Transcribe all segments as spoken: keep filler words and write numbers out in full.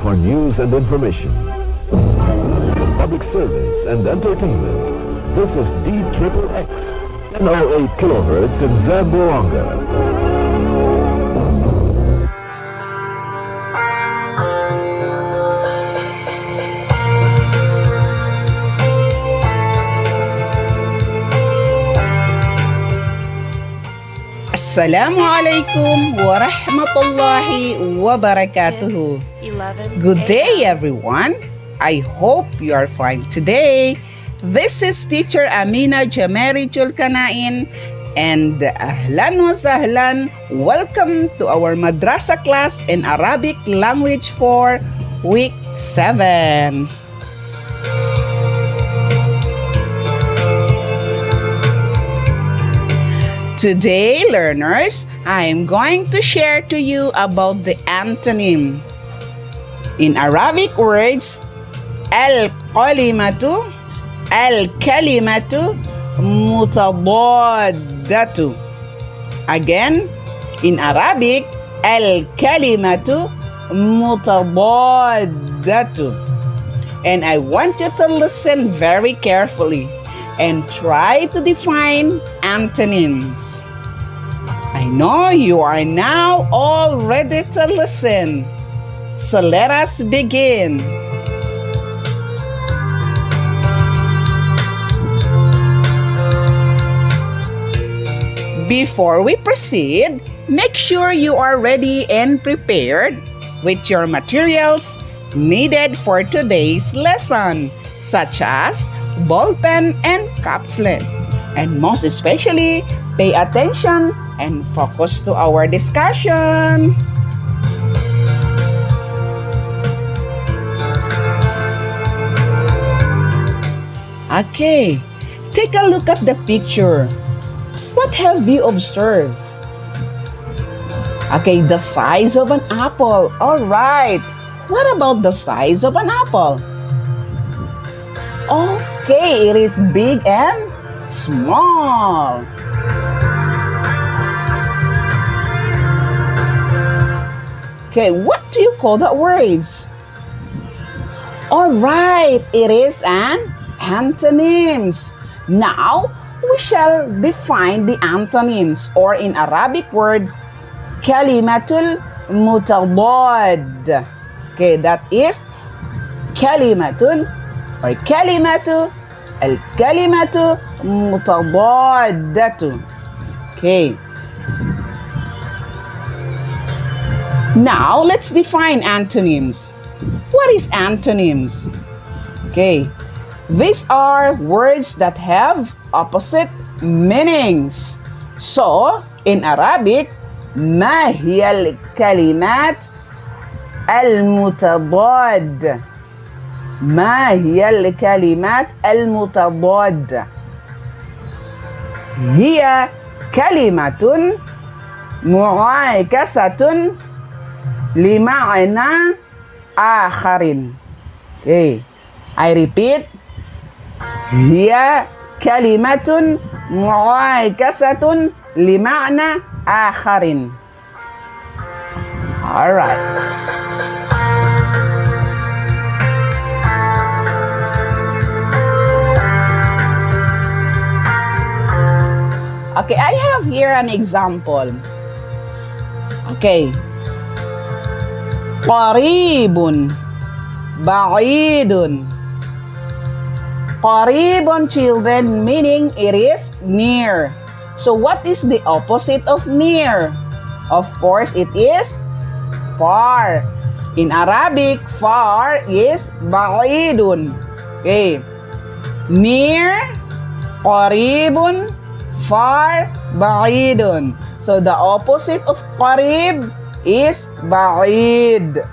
for news and information, public service and entertainment. This is D X X, ten oh eight kilohertz in Zamboanga. Assalamualaikum warahmatullahi wabarakatuh. Good day, everyone. I hope you are fine today. This is Teacher Amina Jameri Julkanain, and ahlan wa sahlan. Welcome to our madrasa class in Arabic language for week seven. Today, learners, I am going to share to you about the antonym. In Arabic words, al-kalimatu, al-kalimatu, mutadaddatu. Again, in Arabic, al-kalimatu, mutadaddatu. And I want you to listen very carefully and try to define antonyms. I know you are now all ready to listen. So let us begin. Before we proceed, make sure you are ready and prepared with your materials needed for today's lesson, such as ballpen and capsule. And most especially, pay attention and focus to our discussion. Okay, take a look at the picture. What have you observed? Okay, the size of an apple. All right. What about the size of an apple? Okay, it is big and small. Okay, what do you call that words? All right, it is an antonyms. Now, we shall define the antonyms, or in Arabic word, kalimatul mutadadd. Okay, that is kalimatul or kalimatu, al-kalimatu mutadaddatu. Okay. Now, let's define antonyms. What is antonyms? Okay. These are words that have opposite meanings. So, in Arabic, ما هي الكلمات المتضادة؟ ما هي الكلمات المتضادة؟ هي كلمة معاكسة لمعنى آخر. Okay, I repeat. هي كلمة معاكسة لمعنى آخر. All right. Okay, I have here an example. Okay. قريب بعيد. قريب, children, meaning it is near. So what is the opposite of near? Of course, it is far. In Arabic, far is بعيد. Okay. Near, قريب, far, بعيد. So the opposite of قريب is بعيد.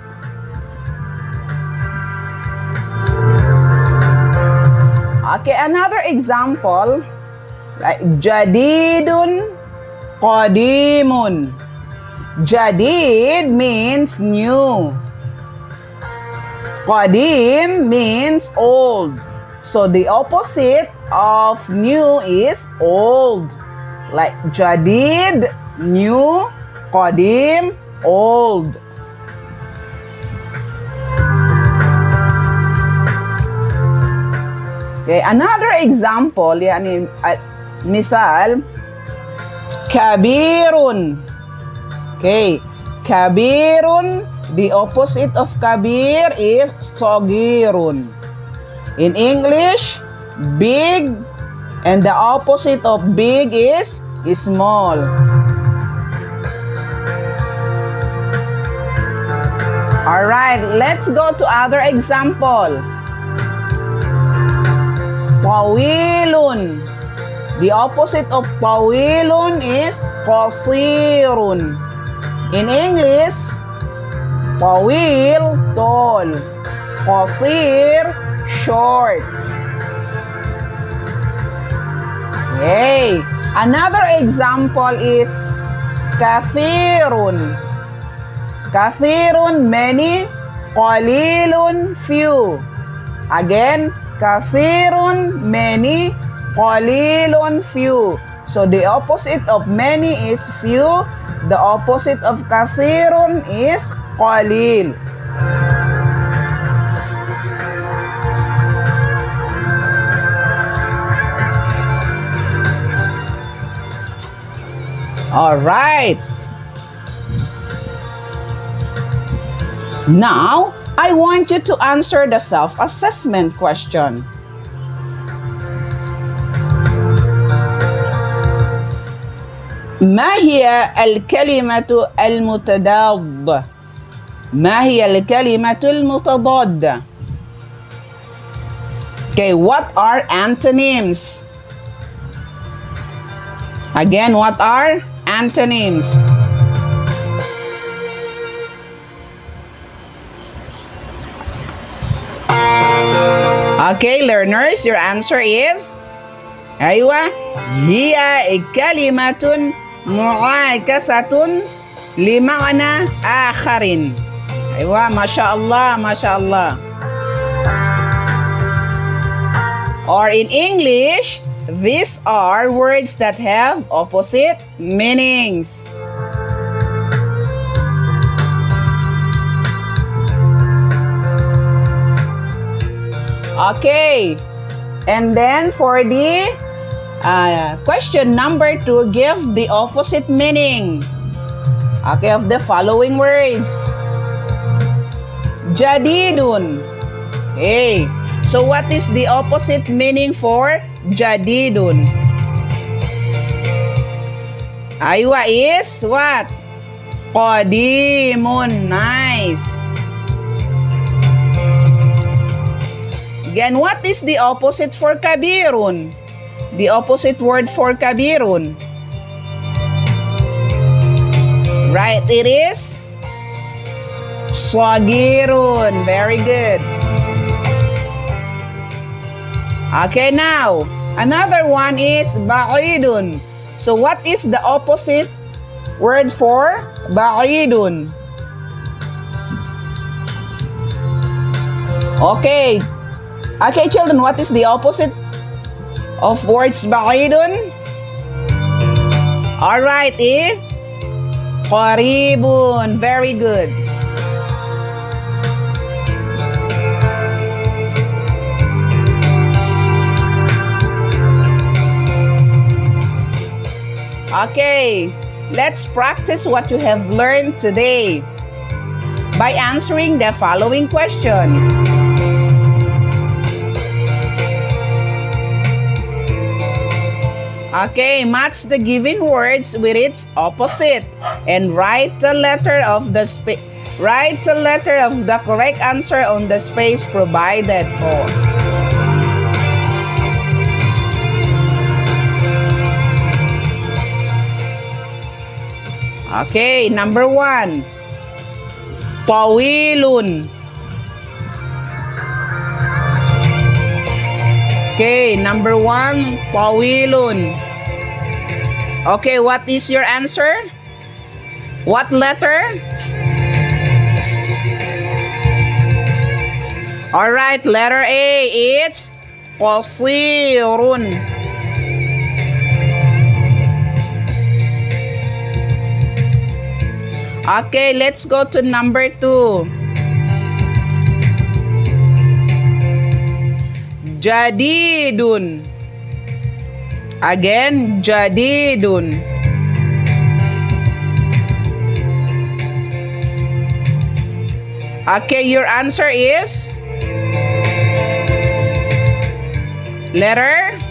Okay, another example, like jadidun, qadimun. Jadid means new. Qadim means old. So the opposite of new is old. Like jadid, new, qadim, old. Okay, another example, yani, uh, misal, kabirun. Okay, kabirun, the opposite of kabir is sogirun. In English, big, and the opposite of big is small. Alright, let's go to other example. Tawilun. The opposite of tawilun is qasirun. In English, tawil, tall. Qasir, short. Okay. Another example is kathirun. Kathirun, many. Qalilun, few. Again, kathirun, many. Qalilun, few. So the opposite of many is few. The opposite of kathirun is qalil. All right. Now, I want you to answer the self-assessment question. ما هي الكلمة المتضادة؟ ما هي الكلمة المتضادة؟ Okay, what are antonyms? Again, what are antonyms? Okay, learners, your answer is أيوة هي كلمة معاكسة لمعنى آخر. أيوة ما شاء الله ما شاء الله. Or in English, these are words that have opposite meanings. Okay, and then for the uh, question number two, give the opposite meaning. Okay, of the following words. Jadidun. Okay, so what is the opposite meaning for jadidun? Aywa is what? Qadimun. Nice. Again, what is the opposite for kabirun? The opposite word for kabirun. Right, it is sagirun. Very good. Okay, now, another one is ba'idun. So what is the opposite word for ba'idun? Okay. Okay, children, what is the opposite of words ba'idun? Alright, is qaribun. Very good. Okay, let's practice what you have learned today by answering the following question. Okay, match the given words with its opposite and write the letter of the space. Write the letter of the correct answer on the space provided for. Okay, number one. Tawilun. Okay, number one, tawilun. Okay, what is your answer? What letter? Alright, letter A, it's qasirun. Okay, let's go to number two. Jadidun. Again, jadidun. Okay, your answer is letter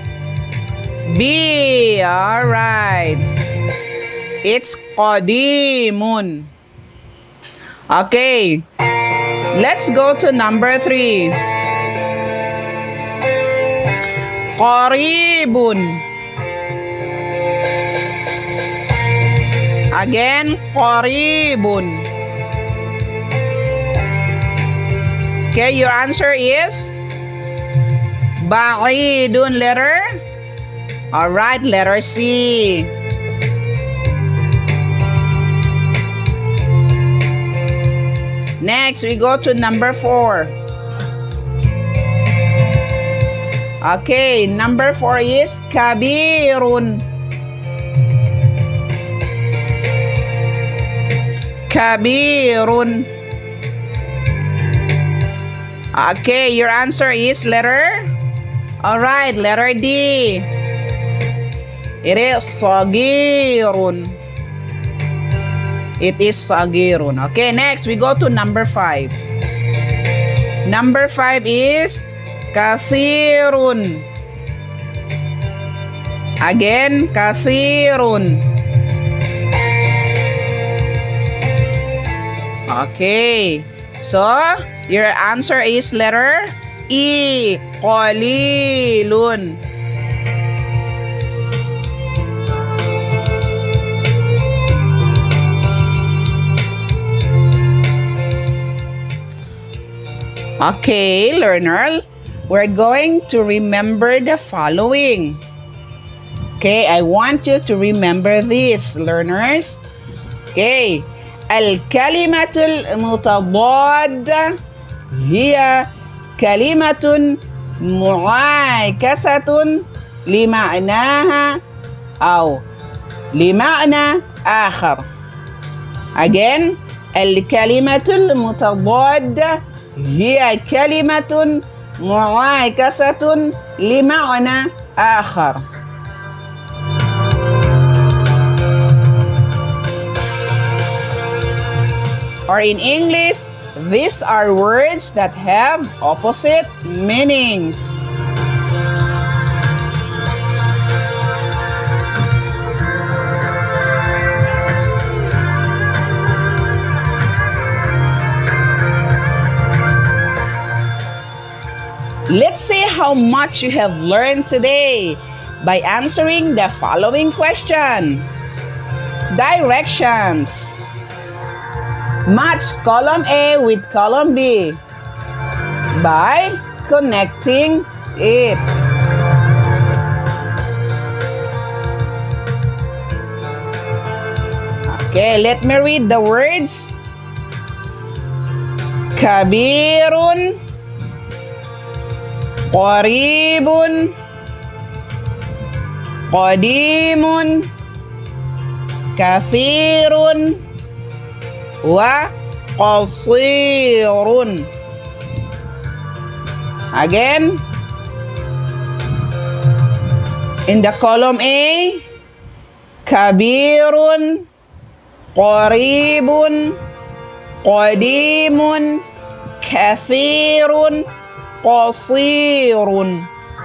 B. All right. It's qadimun. Okay. Let's go to number three. Qaribun. Again, qaribun. Okay, your answer is ba'idun, letter. All right, letter C. Next, we go to number four. Okay, number four is kabirun. Kabirun. Okay, your answer is letter. All right, letter D. It is sagirun. It is sagirun. Okay, next we go to number five. Number five is kathirun. Again, kathirun. Okay, so your answer is letter E, qalilun. Okay, learner, we're going to remember the following. Okay, I want you to remember this, learners. Okay, al-kalimatul mutadadda hiya kalimatun mu'akasatun lima'naha aw lima'na akhar. Again, al-kalimatul mutadadda hiya kalimatun mu'akasatun lima'na akhar. Or in English, these are words that have opposite meanings. Let's see how much you have learned today by answering the following question. Directions. Match column A with column B by connecting it. Okay, let me read the words. Kabirun, qaribun, qadimun, kathirun, wa qasirun. Again, in the column A, kabirun, qaribun, qadimun, kathirun, qasirun.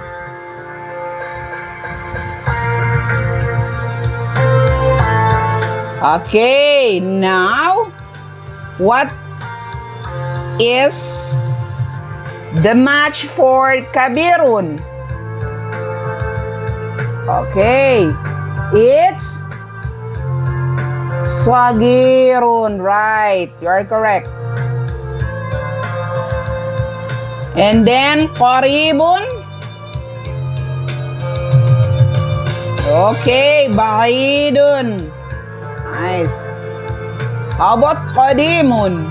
Okay, now what is the match for kabirun? Okay, it's sagirun, right? You are correct. And then qaribun. Okay, ba'idun. Nice. How about qadimun?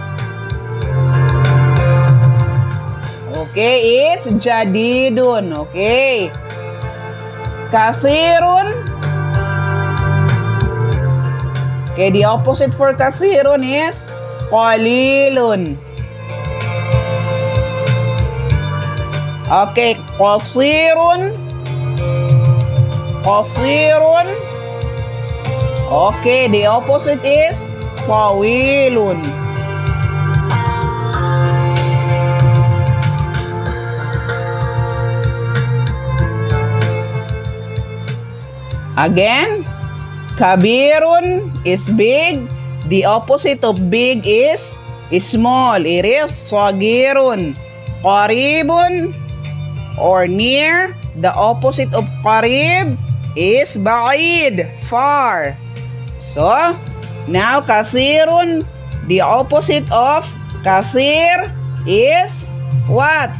Okay, it's jadidun. Okay. Kathirun. Okay, the opposite for kathirun is qalilun. Okay, qasirun. Qasirun. Okay, the opposite is tawilun. Again, kabirun is big. The opposite of big is small. It is sagirun. Qaribun or near. The opposite of qarib is ba'id, far. So, now kathirun. The opposite of kathir is what?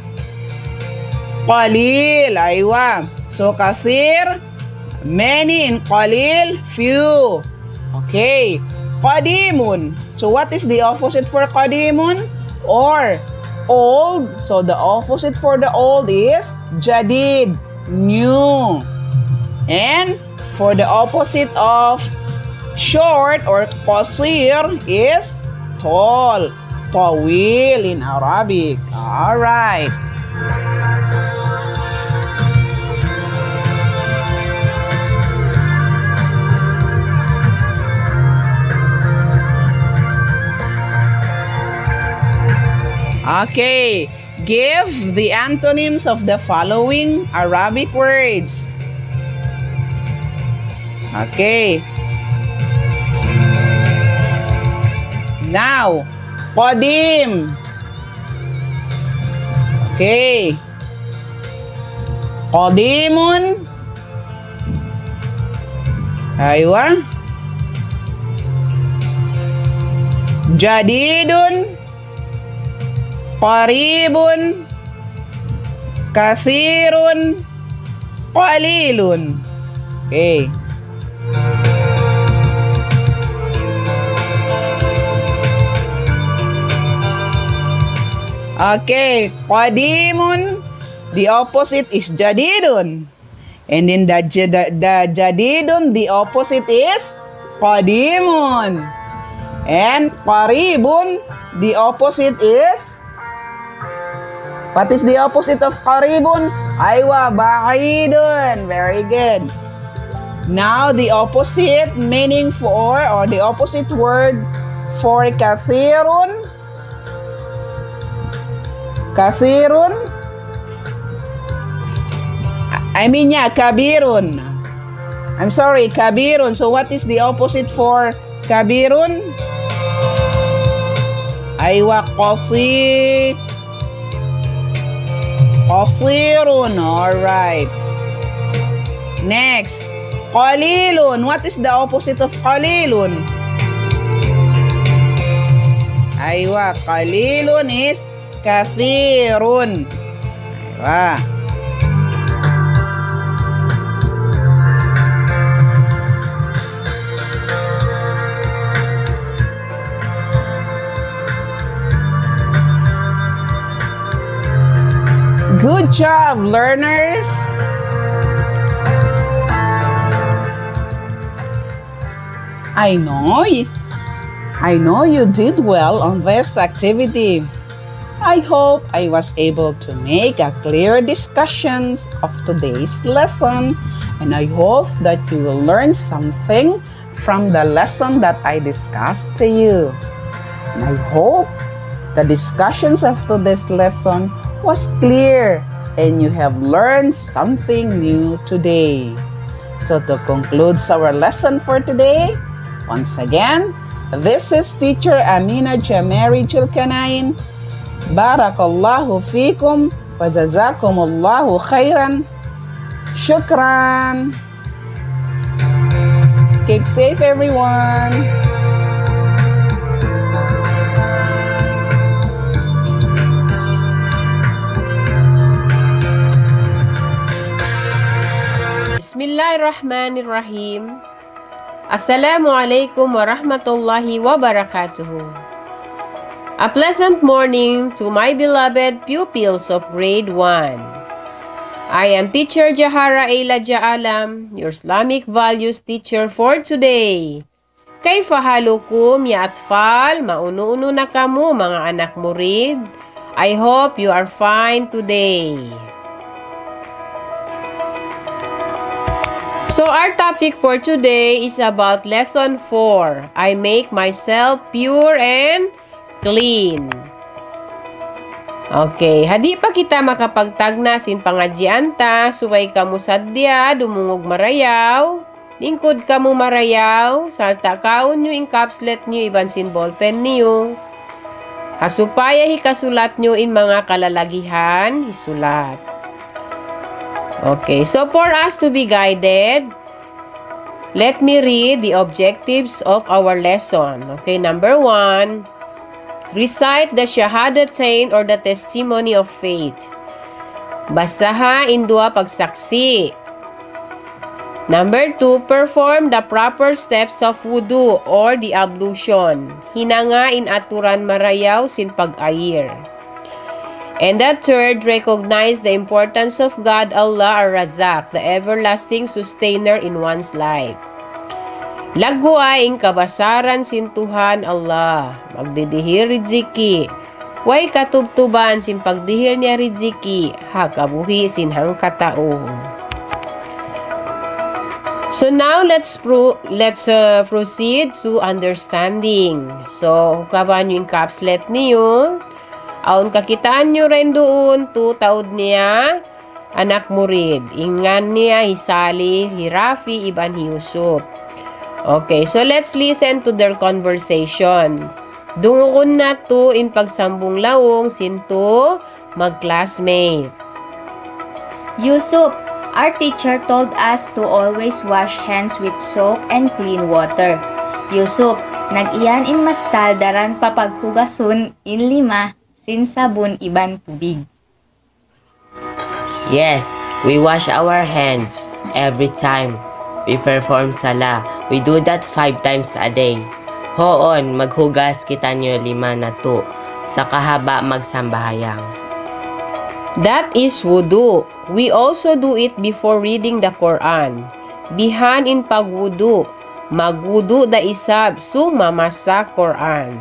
Qalil. Aywa. So, kathir, many, in qalil, few. Okay. Qadimun. So what is the opposite for qadimun? Or old. So the opposite for the old is jadid, new. And for the opposite of short or qasir is tall, tawil in Arabic. All right. Okay, give the antonyms of the following Arabic words. Okay. Now, qadim. Okay. Qadimun. Aywa. Jadidun. Qaribun, kathirun, qalilun. Okay. Okay, qadimun, the opposite is jadidun. And in the, the, the jadidun, the opposite is qadimun. And qaribun, the opposite is, what is the opposite of qaribun? Aywa, ba'idun. Very good. Now, the opposite meaning for, or the opposite word for kathirun. Kathirun. I mean, yeah, kabirun. I'm sorry, kabirun. So, what is the opposite for kabirun? Aywa, qasir. Qasirun. Alright. Next. Qalilun. What is the opposite of qalilun? Aywa. Qalilun is kathirun. Aywa. Good job, learners! I know, I know you did well on this activity. I hope I was able to make a clear discussion of today's lesson, and I hope that you will learn something from the lesson that I discussed to you. And I hope the discussions of today's lesson was clear and you have learned something new today. So to conclude our lesson for today, once again, this is Teacher Amina Jamari Julkanain. Barakallahu fikum wa jazakumullahu khairan. Shukran. Keep safe, everyone. Bismillahirrahmanirrahim. Assalamualaikum warahmatullahi wabarakatuh. A pleasant morning to my beloved pupils of grade one. I am Teacher Jahara Ayla Jaalam, your Islamic values teacher for today. Kayfa halukum ya atfal? Mauno-uno na kamo mga anak murid. I hope you are fine today. So our topic for today is about lesson four. I make myself pure and clean. Okay, hadi pa kita makapagtagna sin pangadjian ta, suway kamo sadya, dumungog marayaw, lingkod kamo marayaw, sarta kaon nyo in capslet nyo iban sin ballpen niyo. Hasupaya hikasulat nyo in mga kalalagihan, hisulat. Okay, so for us to be guided, let me read the objectives of our lesson. Okay, number one, recite the Shahadatain or the testimony of faith. Basaha in dua pagsaksi. Number two, perform the proper steps of wudu or the ablution. Hinanga in aturan marayaw sin pag-ayir. And the third, recognize the importance of God, Allah Ar-Razak, the everlasting sustainer in one's life. Lagwa ing kabasaran sin Tuhan Allah, magdidihir riziki. Way katubtuban sin pagdihir niya riziki, hakabuhi sin hang katao. So now let's pro let's uh, proceed to understanding. So hukaban yung capslet niyo. Aun kakitaan nyo rin doon, tutaod niya, anak murid. Ingan niya, hisali, hirafi, iban hiusup. Okay, so let's listen to their conversation. Dungukon na to in pagsambong lawong sinto mag-classmate. Yusuf, our teacher told us to always wash hands with soap and clean water. Yusuf, nag-iyan in mastal daran papaghugasun in lima, sin sabon iban tubig. Yes, we wash our hands every time we perform sala. We do that five times a day. Hoon, maghugas kita nyo lima na to. Sa kahaba magsambahayang. That is wudu. We also do it before reading the Quran. Bihan in pagwudu. Magwudu da isab su mamasa Quran.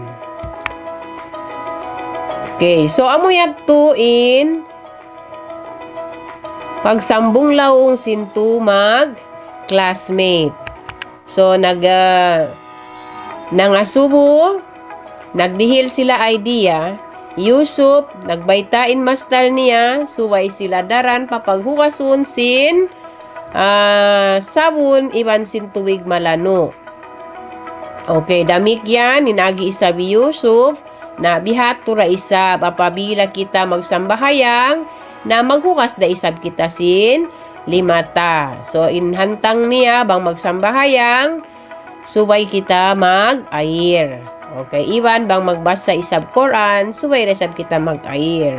Okay, so amuyat to in pagsambong laong sintu mag classmate. So nag uh, nangasubo, nagdihil sila idea. Yusuf nagbaytain mastal niya, suway sila daran papaghugasun sin uh, sabon iban sin tuwig malano. Okay, damik yan ninagi isabi Yusuf. Na bihat tura isab, apabila kita magsambahayang, na maghukas da isab kita sin limata. So, inhantang niya bang magsambahayang, subay kita mag-ayir. Okay, iwan bang magbasa isab Quran, subay resab kita mag-ayir.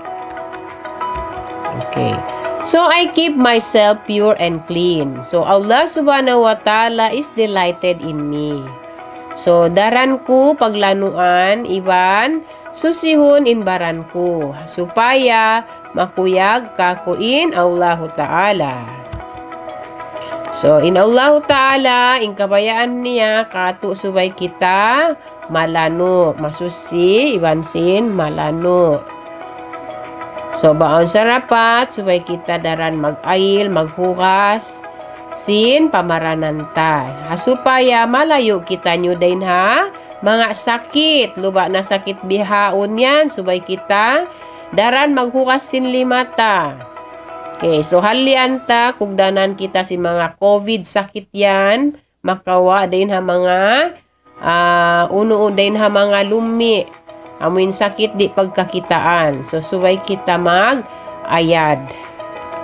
Okay. So, I keep myself pure and clean. So, Allah subhanahu wa ta'ala is delighted in me. So, daran ko paglanuan, iban, susihon in baran ko, supaya makuyag kakuin Allahu Ta'ala. So, in Allahu Ta'ala, in kabayaan niya, katu subay kita, malano, masusi, iban sin, malano. So, baon sa rapat, subay kita daran mag-ayil, maghukas, sin pamarananta. Hasupaya malayo kita nyo din ha. Mga sakit, luba na sakit bihaon yan. Subay kita, daran maghukas sin limata. Okay, so halian ta, kugdanan kita si mga COVID sakit yan. Makawa din ha mga, uh, uno din ha mga lumi. Amuin sakit di pagkakitaan. So subay kita mag-ayad.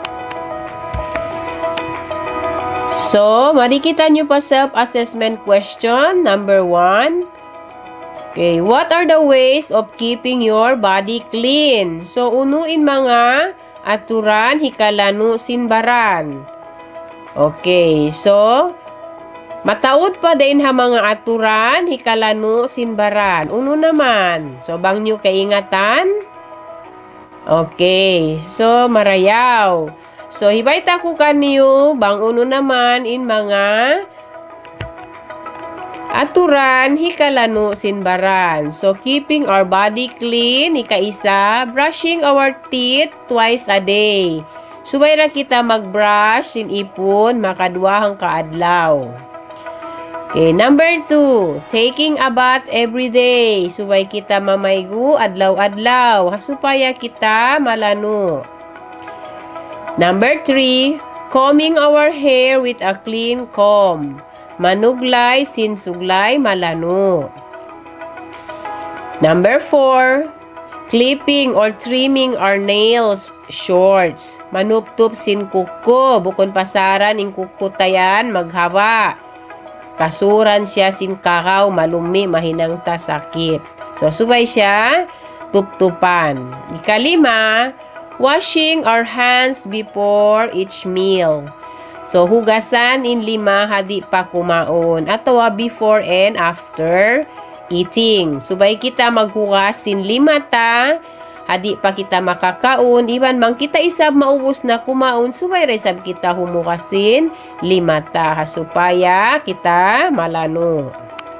So, marikita nyo pa self-assessment question. Number one. Okay, what are the ways of keeping your body clean? So, unuin mga aturan, hikalano, sinbaran. Okay, so, mataod pa din ha mga aturan, hikalano, sinbaran. Uno naman. So, bang nyo kaingatan? Okay, so, marayaw. So, hibayta ko kaniyo, bang uno naman in mga Aturan, hikalano, sinbaran. So, keeping our body clean, ikaisa, brushing our teeth twice a day. Subay ra kita mag-brush, sinipon, makaduahang kaadlaw. Okay, number two, taking a bath every day. Subay kita mamaygo, adlaw-adlaw. Hasupaya kita malano. Number three, combing our hair with a clean comb. Manuglay, sinsuglay, malano. Number four, clipping or trimming our nails shorts. Manuptup sin kuko, bukon pasaran ing kukutayan, maghaba. Kasuran siya sin kakaw, malumi, mahinang tasakit. So, subay siya, tuptupan. Ikalima, washing our hands before each meal. So, hugasan in lima, hadi pa kumaon. Atawa before and after eating. Subay kita maghugas in lima ta, hadi pa kita makakaon. Iban mang kita isab maubos na kumaon, subay resab kita humugasin lima ta. Hasupaya kita malano.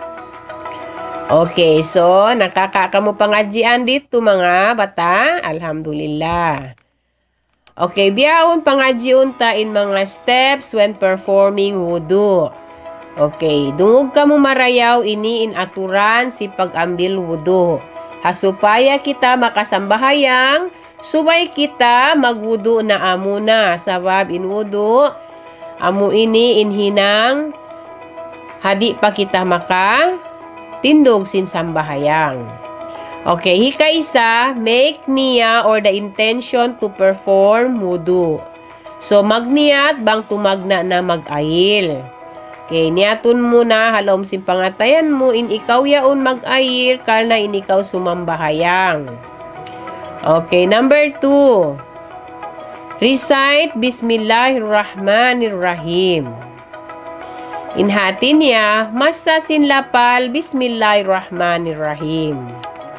Okay, so nakakakamo pangadjian dito mga bata. Alhamdulillah. Okay, biyaon pangadjiun ta in mga steps when performing wudu. Okay, dungog ka mo marayaw ini in aturan si pag-ambil wudu. Hasupaya kita makasambahayang, subay kita magwudu na amuna. Sabab in wudu, amu ini in hinang, hadi pa kita maka tindog sin sambahayang. Okay, hikaisa, make niya or the intention to perform wudu. So, magniyat bang tumagna na mag-ayil. Okay, niyatun mo na halom sin pangatayan mo in ikaw yaon mag-ayil karna in ikaw sumambahayang. Okay, number two. Recite Bismillahirrahmanirrahim. Inhati niya, masa sin lapal Bismillahirrahmanirrahim.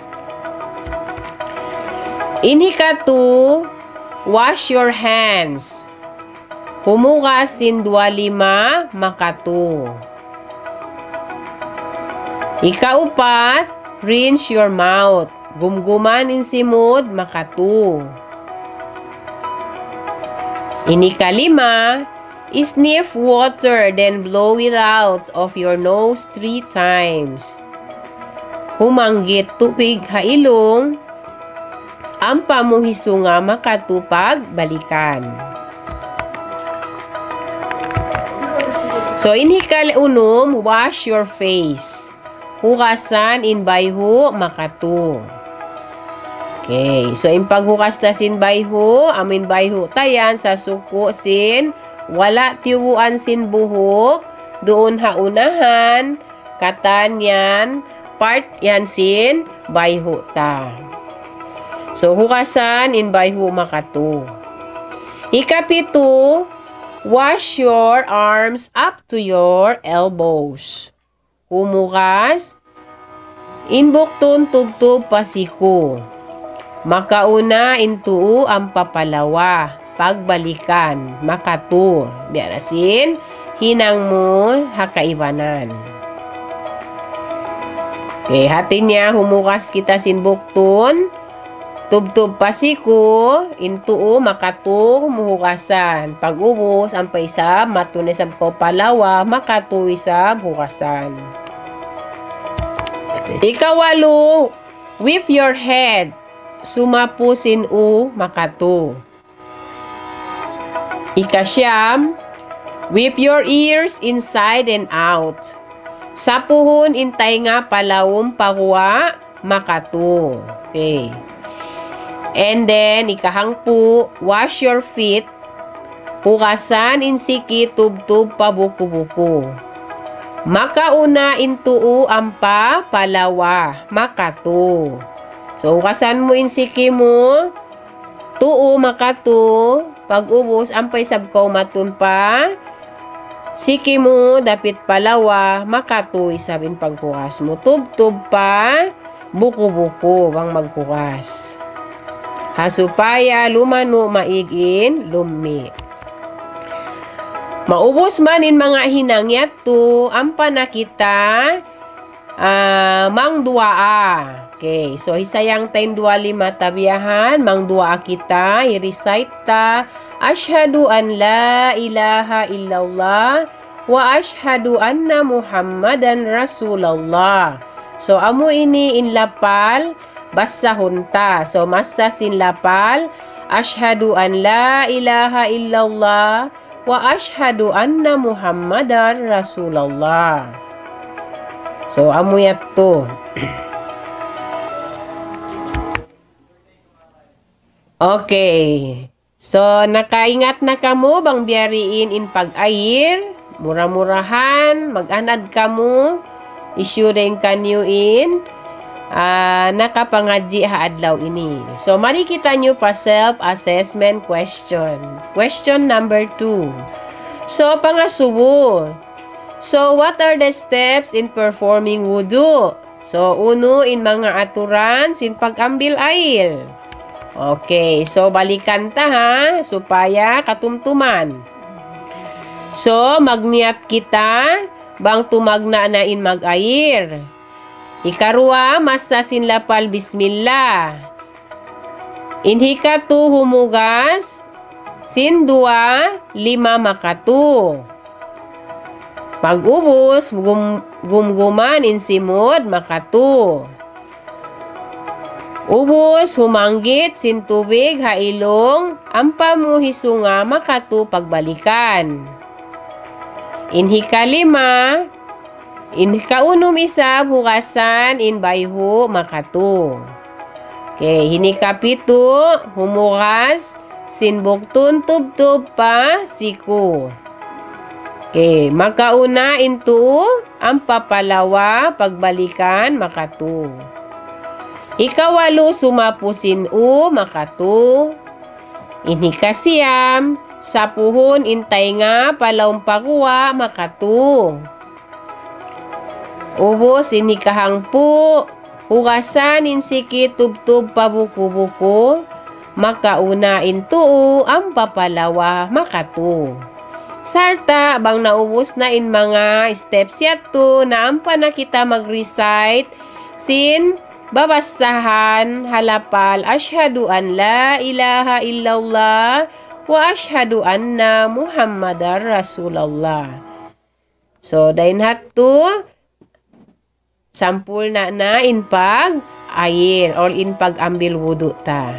Inhikatu, wash your hands. Humugas sin dua lima makatu. Ikaupat, rinse your mouth. Gumguman in simod makatu. Inikalima, sniff water then blow it out of your nose three times. Humanggit tubig hailong. Ang pamuhisunga makatupag balikan. So, inhikal unum, wash your face. Hugasan in bayhu makatu. Okay, so in paghugas na sin bayhu, amin bayhu tayan sa suko sin, wala tiwuan sin buhok, doon haunahan, katan yan, part yan sin bayhu ta. So, hugasan in bayhu makatu. Ikapito, wash your arms up to your elbows. Humugas, inbuktun tubtub pasiku. Makauna intuu ang papalawa, pagbalikan, makatu. Biarasin, hinang mo hakaibanan. Okay, hati niya, humugas kita sinbuktun. Tubtub pasiku, intuu makatu muhugasan. Pag ubos, ang paisab, matunisab ko palawa, makatu isab hugasan. Ikawalo, whip your head. Sumapusin u makatu. Ikasyam, whip your ears inside and out. Sapuhun intay nga palawom pahuwa makatu. Okay. And then, ikahangpu, wash your feet. Hugasan insiki tubtub pabuku-buku. Makauna intuu ampa palawa, makatu. So, hugasan mo insiki mo, tuu makatu, pag ubos, ampay sabkaw matun pa, siki mo, dapit palawa, makatu, isabin paghugas mo. Tubtub pa, buku-buku, bang maghugas. Hasupaya lumano maigin lumi. Maubos man in mga hinangyat to, ang panakita, uh, mang duaa. Okay, so hisayang tayo dua lima tabiyahan, mang duaa kita, i-recite ta, Ashhadu an la ilaha illallah, wa ashhadu anna Muhammadan Rasulullah. So, amo ini in lapal, basahon ta. So, masa sin lapal, Ashhadu an la ilaha illallah, wa ashhadu anna Muhammadar Rasulullah. So, amo yato. Okay. So, nakaingat na kamo bang biyariin in pag-ayir, mura-murahan, mag-anad kamo, isyuring kanyo in, uh, nakapangadji haadlaw ini. So, mari kita nyo pa self-assessment question. Question number two. So, pangasubo. So, what are the steps in performing wudu? So, uno, in mga aturan, sin pag-ambil air. Okay, so balikan ta ha, supaya katumtuman. So, magniyat kita, bang tumagna na in mag-air. Ikarua, masasin lapal bismillah. Inhika tu humugas, sin dua, lima makatu. Pag-ubos, gum gumguman in simod, makatu. Ubos, humanggit, sin tubig, hailong, ang pamuhisunga, makatu pagbalikan. Inhika lima, inhika unom isa, hugasan, in bayhu, makatu. Okay, hinika pito, humugas, sin buktun, tub-tub pa, siku. Okay, makauna, intu, ang papalawa, pagbalikan, makatu. Ikawalo, sumapusin u, makatu. Inhika siyam, sapuhon, intay nga, palawang pakuwa, makatu. Ubos, inikahangpu, hugasan, insiki, tub-tub, pabuku-buku, makauna, intuu, ang papalawa, makatu. Sarta, bang naubos na in mga steps yato, na ang panakita mag-recite, sin, babasahan, halapal, Ashhadu an la ilaha illallah, wa ashhadu anna Muhammadar Rasulullah. So, dahin hatu, sampul na na in pag air or in pag ambil wudu ta.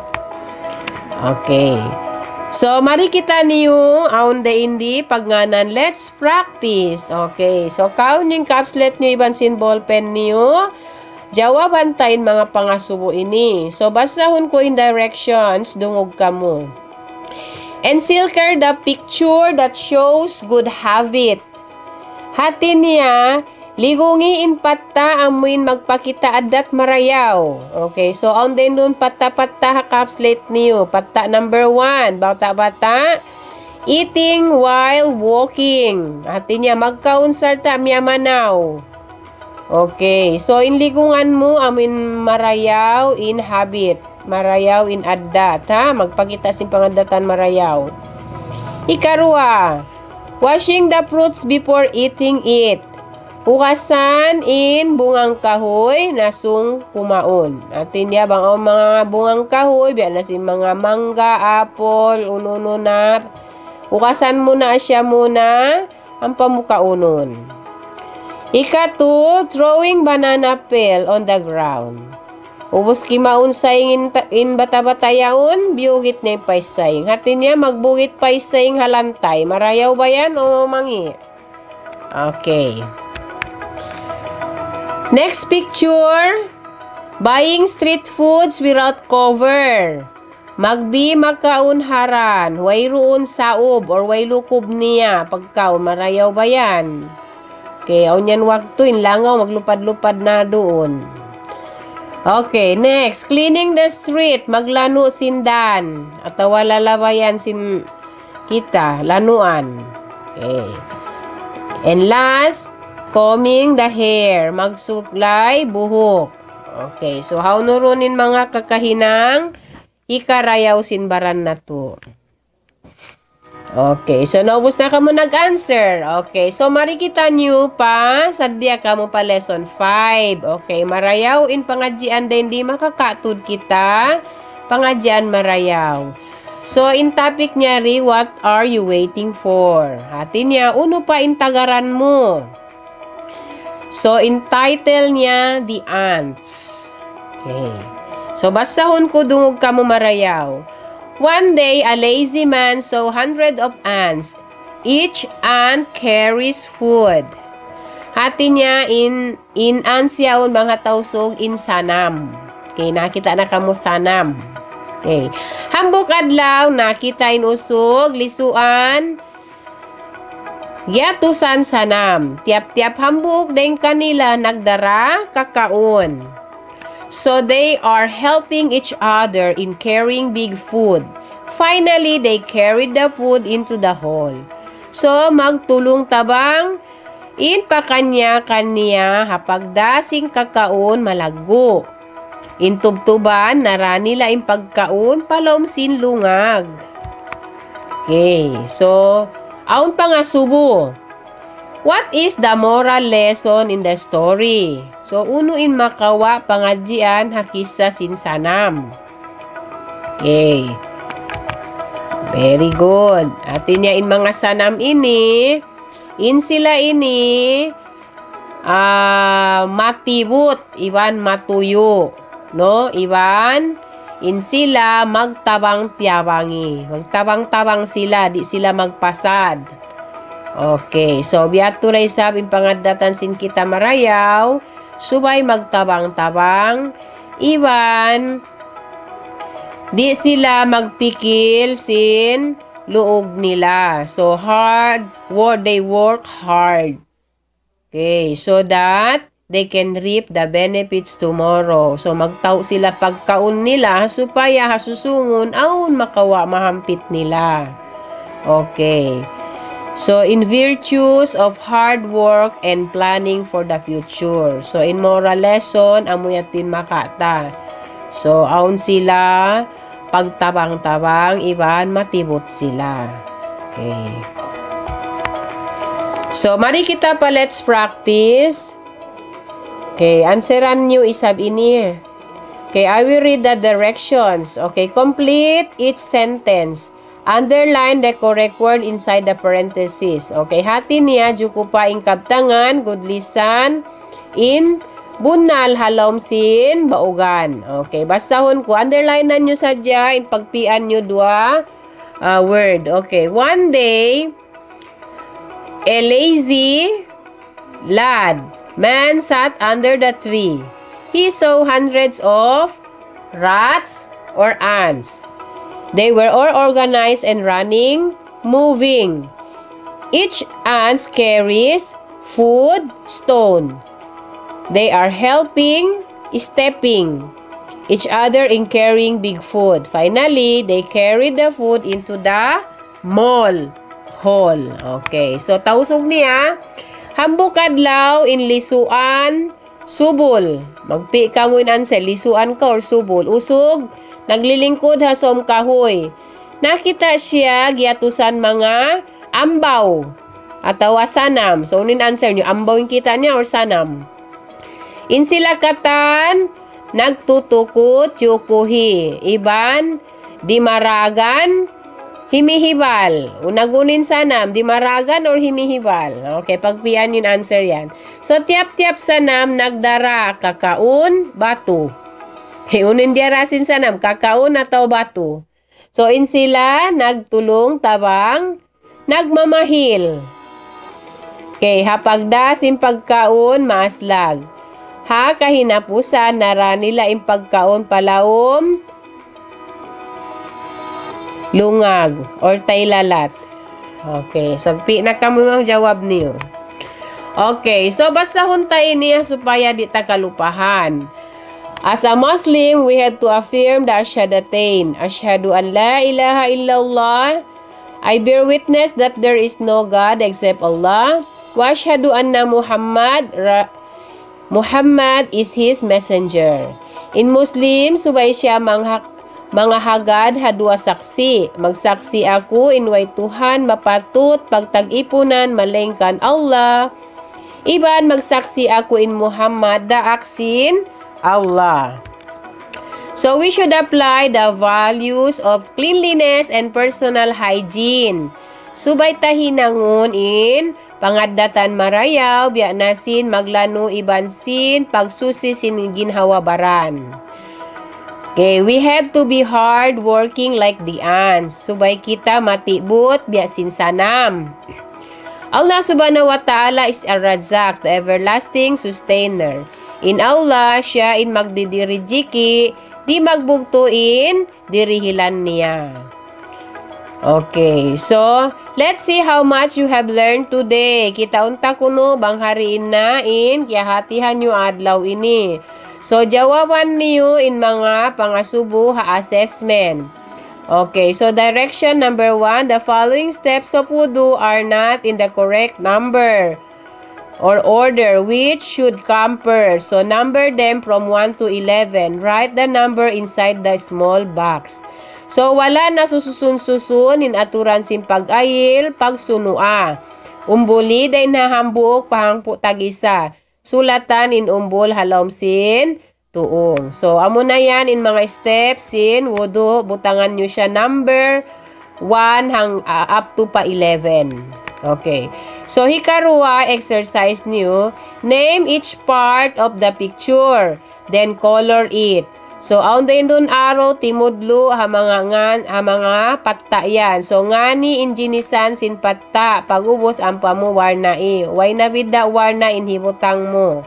Okay. So, mari kita niyo aun da indi pagnganan. Let's practice. Okay. So, kaun yung capslet niyo iban sin ballpen niyo. Jawaban tayo mga pangasubo ini. So, basahon ko in directions, dungog ka mo. Encircle the picture that shows good habit. Hati niya, ligungi in patta amuin magpakita adat marayaw. Okay, so on din nun patta-patta ha capslet niyo. Patta number one, bata-bata, eating while walking. Hati niya, magkaunsar ta miyamanaw. Okay, so in ligungan mo, amin marayaw in habit. Marayaw in adat, ha? Magpakita sin pangadatan marayaw. Ikarua, washing the fruits before eating it. Hugasan in bungang kahoy, nasung kumaon. Atin niya bang ang mga bungang kahoy, biya na sin mga mangga, apple, ununo na. Hugasan mo na siya muna, ang pamukaunon. Ikatu, throwing banana peel on the ground. Ubos kimaun saying in, in bata-batayaon, biyugit na yung paisaying. Hati niya, magbugit paisaying halantay. Marayaw ba yan o mangi? Okay. Next picture, buying street foods without cover. Magbi makaunharan, way roon saob or way lukob niya. Pagkaon, marayaw ba yan? Okay, o niyan wakto, inlangaw, maglupad-lupad na doon. Okay, next, cleaning the street, maglano sindan. Ataw lalabayan sin kita, lanuan. Okay. And last, combing the hair, magsuklay, buhok. Okay, so how nurunin mga kakahinang, ikarayaw sinbaran na to. Okay, so naubos na ka mo nag-answer. Okay, so marikita nyo pa, sadya ka mo pa lesson five. Okay, marayaw in pangadjian din di makakatod kita. Pangadjian marayaw. So, in topic niya ri, what are you waiting for? Hati niya, uno pa in tagaran mo. So, in title niya, The Ants. Okay. So, basahon ko dungog ka mo marayaw. One day, a lazy man saw hundred of ants. Each ant carries food. Hati niya, in, in ants yaon mga tausog in sanam. Okay, nakita na ka mo sanam. Okay. Hambok adlaw, nakita inusog, lisuan, yatusan sanam. Tiap-tiap hambok din kanila nagdara kakaon. So they are helping each other in carrying big food. Finally, they carried the food into the hall. So magtulong tabang in pa kanya-kanya hapagdasing kakaon malago. Intubtuban, nara nila yung pagkaon, palom sinlungag. Okay, so, aun pa nga subo. What is the moral lesson in the story? So, unuin makawa pangadjian hakisa sinsanam. Okay. Very good. Atin niya in mga sanam ini, in sila ini, uh, matibut, iwan matuyo. No, Iwan, in sila magtabang-tiyabangi. Magtabang-tabang sila, di sila magpasad. Okay, so biyato ray sabing pangadatan sin kita marayaw, subay magtabang-tabang, Iwan, di sila magpikil sin luog nila. So hard, work, they work hard. Okay, so that they can reap the benefits tomorrow. So, magtaw sila pagkaon nila, supaya hasusungon, aun makawa mahampit nila. Okay. So, in virtues of hard work and planning for the future. So, in moral lesson, amuyatin makata. So, aun sila, pagtabang-tabang, iban matibot sila. Okay. So, mari kita pa, let's practice. Okay, answeran nyo isab ini. Okay, I will read the directions. Okay, complete each sentence. Underline the correct word inside the parenthesis. Okay, hati niya, juko pa ing kabtangan, gudlisan, in bunal halom sin baugan. Okay, basahon ko. Underline na nyo sadya, in pagpian nyo dua uh, word. Okay, one day, a lazy lad man sat under the tree. He saw hundreds of rats or ants. They were all organized and running, moving. Each ant carries food, stone. They are helping, stepping each other in carrying big food. Finally, they carried the food into the mall hall. Okay, so tausog niya. Hambok adlaw in lisuan, subol. Magpi ka mo inanse, lisuan ka or subol. Usog, naglilingkod hasom kahoy. Nakita siya, giatusan mga ambaw. Atawa sanam. So, unin answer nyo, ambaw yung kita niya or sanam. In sila katan, nagtutukot yukuhi. Iban, dimaragan, himihibal. Unagunin sanam, dimaragan or himihibal. Okay, pagpian yung answer yan. So, tiap-tiap sanam, nagdara, kakaun, batu. Unin diarasin sanam, kakaun atau batu. So, in sila, nagtulong, tabang, nagmamahil. Okay, hapagdas in pagkaun, maaslag. Ha, kahinapusan, nara nila in pagkaun, palaom, lungag or taylalat. Okay, sagpi na kamo ang jawab niyo. Okay, so basta huntayin niya supaya di ta kalupahan. As a Muslim, we have to affirm the Ashhadatain. Ashhadu an la ilaha illallah. I bear witness that there is no God except Allah. Wa ashhadu anna Muhammad Muhammad is his messenger. In Muslim, subay siya manghak mga hagad hadwa saksi. Magsaksi ako inway Tuhan mapatut pagtag-ipunan malengkan Allah. Iban magsaksi ako in Muhammad da aksin Allah. So we should apply the values of cleanliness and personal hygiene. Subay tahinangon in pangadatan marayaw, bianasin, maglano, ibansin, pagsusi sin ginhawabaran. Okay, we have to be hard working like the ants. Subay kita matibut, biasin sanam. Allah subhanahu wa ta'ala is ar-Razzaq, the everlasting sustainer. In Allah, siya in magdidirijiki, di magbugtuin, dirihilan niya. Okay, so let's see how much you have learned today. Kita unta kuno bang hariin na in kaya hatihan nyo adlaw ini. So jawaban niyo in mga pangasubo ha assessment. Okay, so direction number one, the following steps of wudu are not in the correct number or order, which should come first. So number them from one to eleven. Write the number inside the small box. So wala na sususun-susun in aturan sin pag-ayil, pagsunua. Umbuli day nahambuk pahangpo tagisa. Sulatan in umbol halom sin tuong. So amo na yan in mga steps in wudu. Butangan nyo siya number one hang uh, up to pa eleven. Okay. So hikarua exercise nyo. Name each part of the picture. Then color it. So, aon din dun araw, timudlo, ha mga, ngan, ha mga patta yan. So, ngani injinisan sin patta, pagubos ang pamu warnai. Way na bida warna inhibutang mo.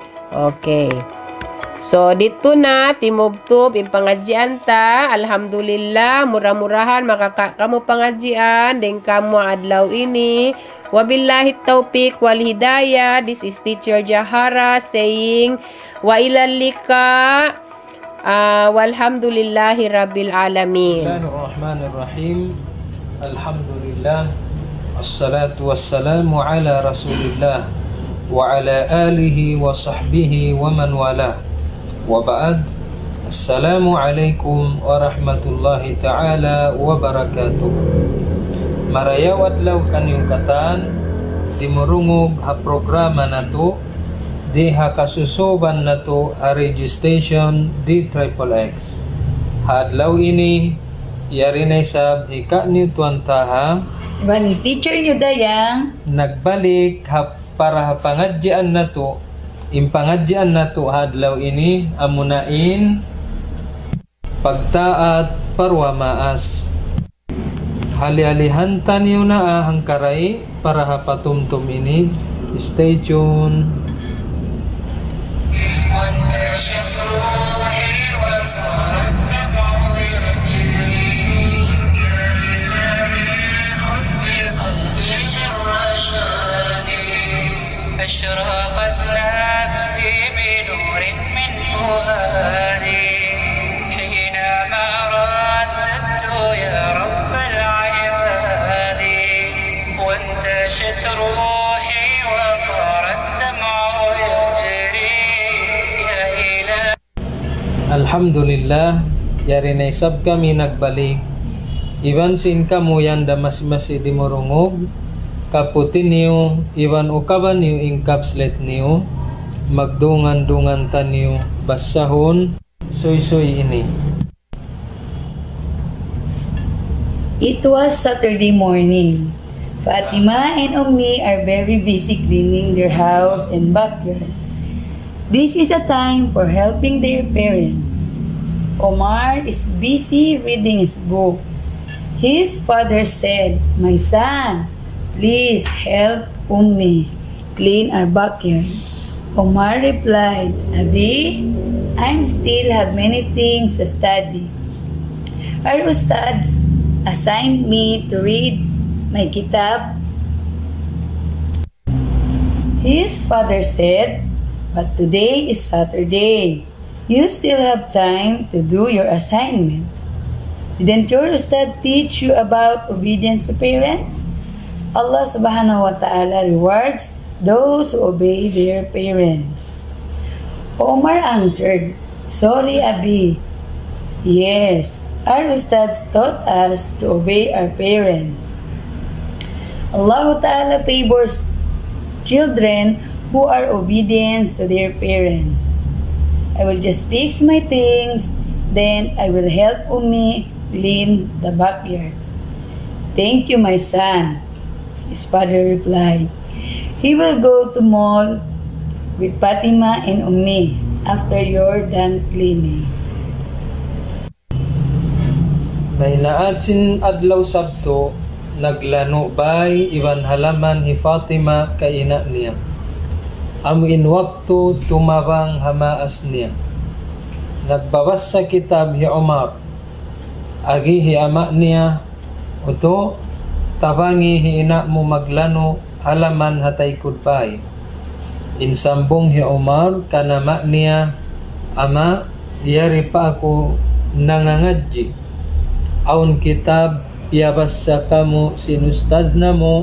Okay. So, dito na, timubtub, impangadjian ta. Alhamdulillah, murah-murahan, makakakamu pangadjian. Den kamu adlaw ini. Wabillahi taufiq wal hidayah. This is Teacher Jahara saying, wa ilalika. Uh, walhamdulillahi rabbil alamin. Bismillahirrahmanirrahim. Alhamdulillah. Assalatu wassalamu ala rasulillah wa ala alihi wa sahbihi wa man wala. Wa ba'd. Assalamu alaikum warahmatullahi ta'ala wabarakatuh. Marayaw adlaw kanyong katan dimurungog ha programa na to di hakasusuban na to a registration D X X. Hadlaw ini yari na isab hika ni tuantaha bani teacher nyo dayang nagbalik ha para pangadjian na to impangadjian na to hadlaw ini amunain pagtaat parwamaas. Hali-halihan tanyo na ahang karay para hapatumtum ini. Stay tuned. أشرقت نفسي بنور من فؤادي حينما رددت يا رب العباد وانتشت روحي وصار الدمع يجري يا إله. Alhamdulillah, yari na isab kami nagbalik. Iban sin kamu yan damas-masi di morungog. Kaputin niyo, iwan ukaban niyo inkapslet niyo, magdungan-dungan ta niyo, basahon, soy-soy ini. It was Saturday morning. Fatima and Ummi are very busy cleaning their house and backyard. This is a time for helping their parents. Omar is busy reading his book. His father said, "My son, please help Ummi clean our backyard." Omar replied, "Abi, I still have many things to study. Our ustads assigned me to read my kitab." His father said, "But today is Saturday. You still have time to do your assignment. Didn't your ustad teach you about obedience to parents? Allah subhanahu wa ta'ala rewards those who obey their parents." Omar answered, "Sorry, Abi. Yes, Our Ustads taught us to obey our parents. Allah Ta'ala favors children who are obedient to their parents. I will just fix my things, then I will help Ummi clean the backyard. Thank you, my son, his father replied. He will go to mall with Fatima and Ummi after you're done cleaning. May naatsin adlaw Sabto, naglano bay iwan halaman hi Fatima kaina niya. Amuin waktu tumabang hamaas niya. Nagbawas sa kitab hi Umar. Agi hi ama niya, uto tabangi hi ina mo maglano halaman hatay kudpay. Insambong hi Umar kanama niya, ama, yari pa ako nangangadji. Aun kitab piyabas sa kamu sinustaz na mo.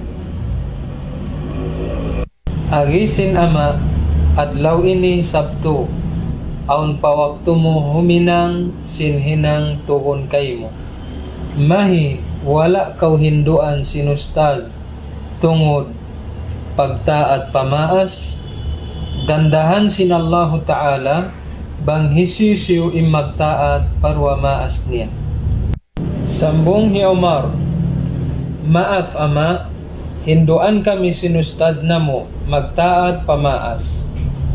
Agisin ama, adlaw ini Sabto. Aun pawakto mo huminang sinhinang tuhon kay mo. Mahi wala kaw hinduan sinustaz tungod pagtaat pamaas. Dandahan sin Allahu Ta'ala bang hisisiyo imagtaat parwa maas niya. Sambong hi Umar, maaf ama, hinduan kami sinustaz na mo, magtaat pamaas.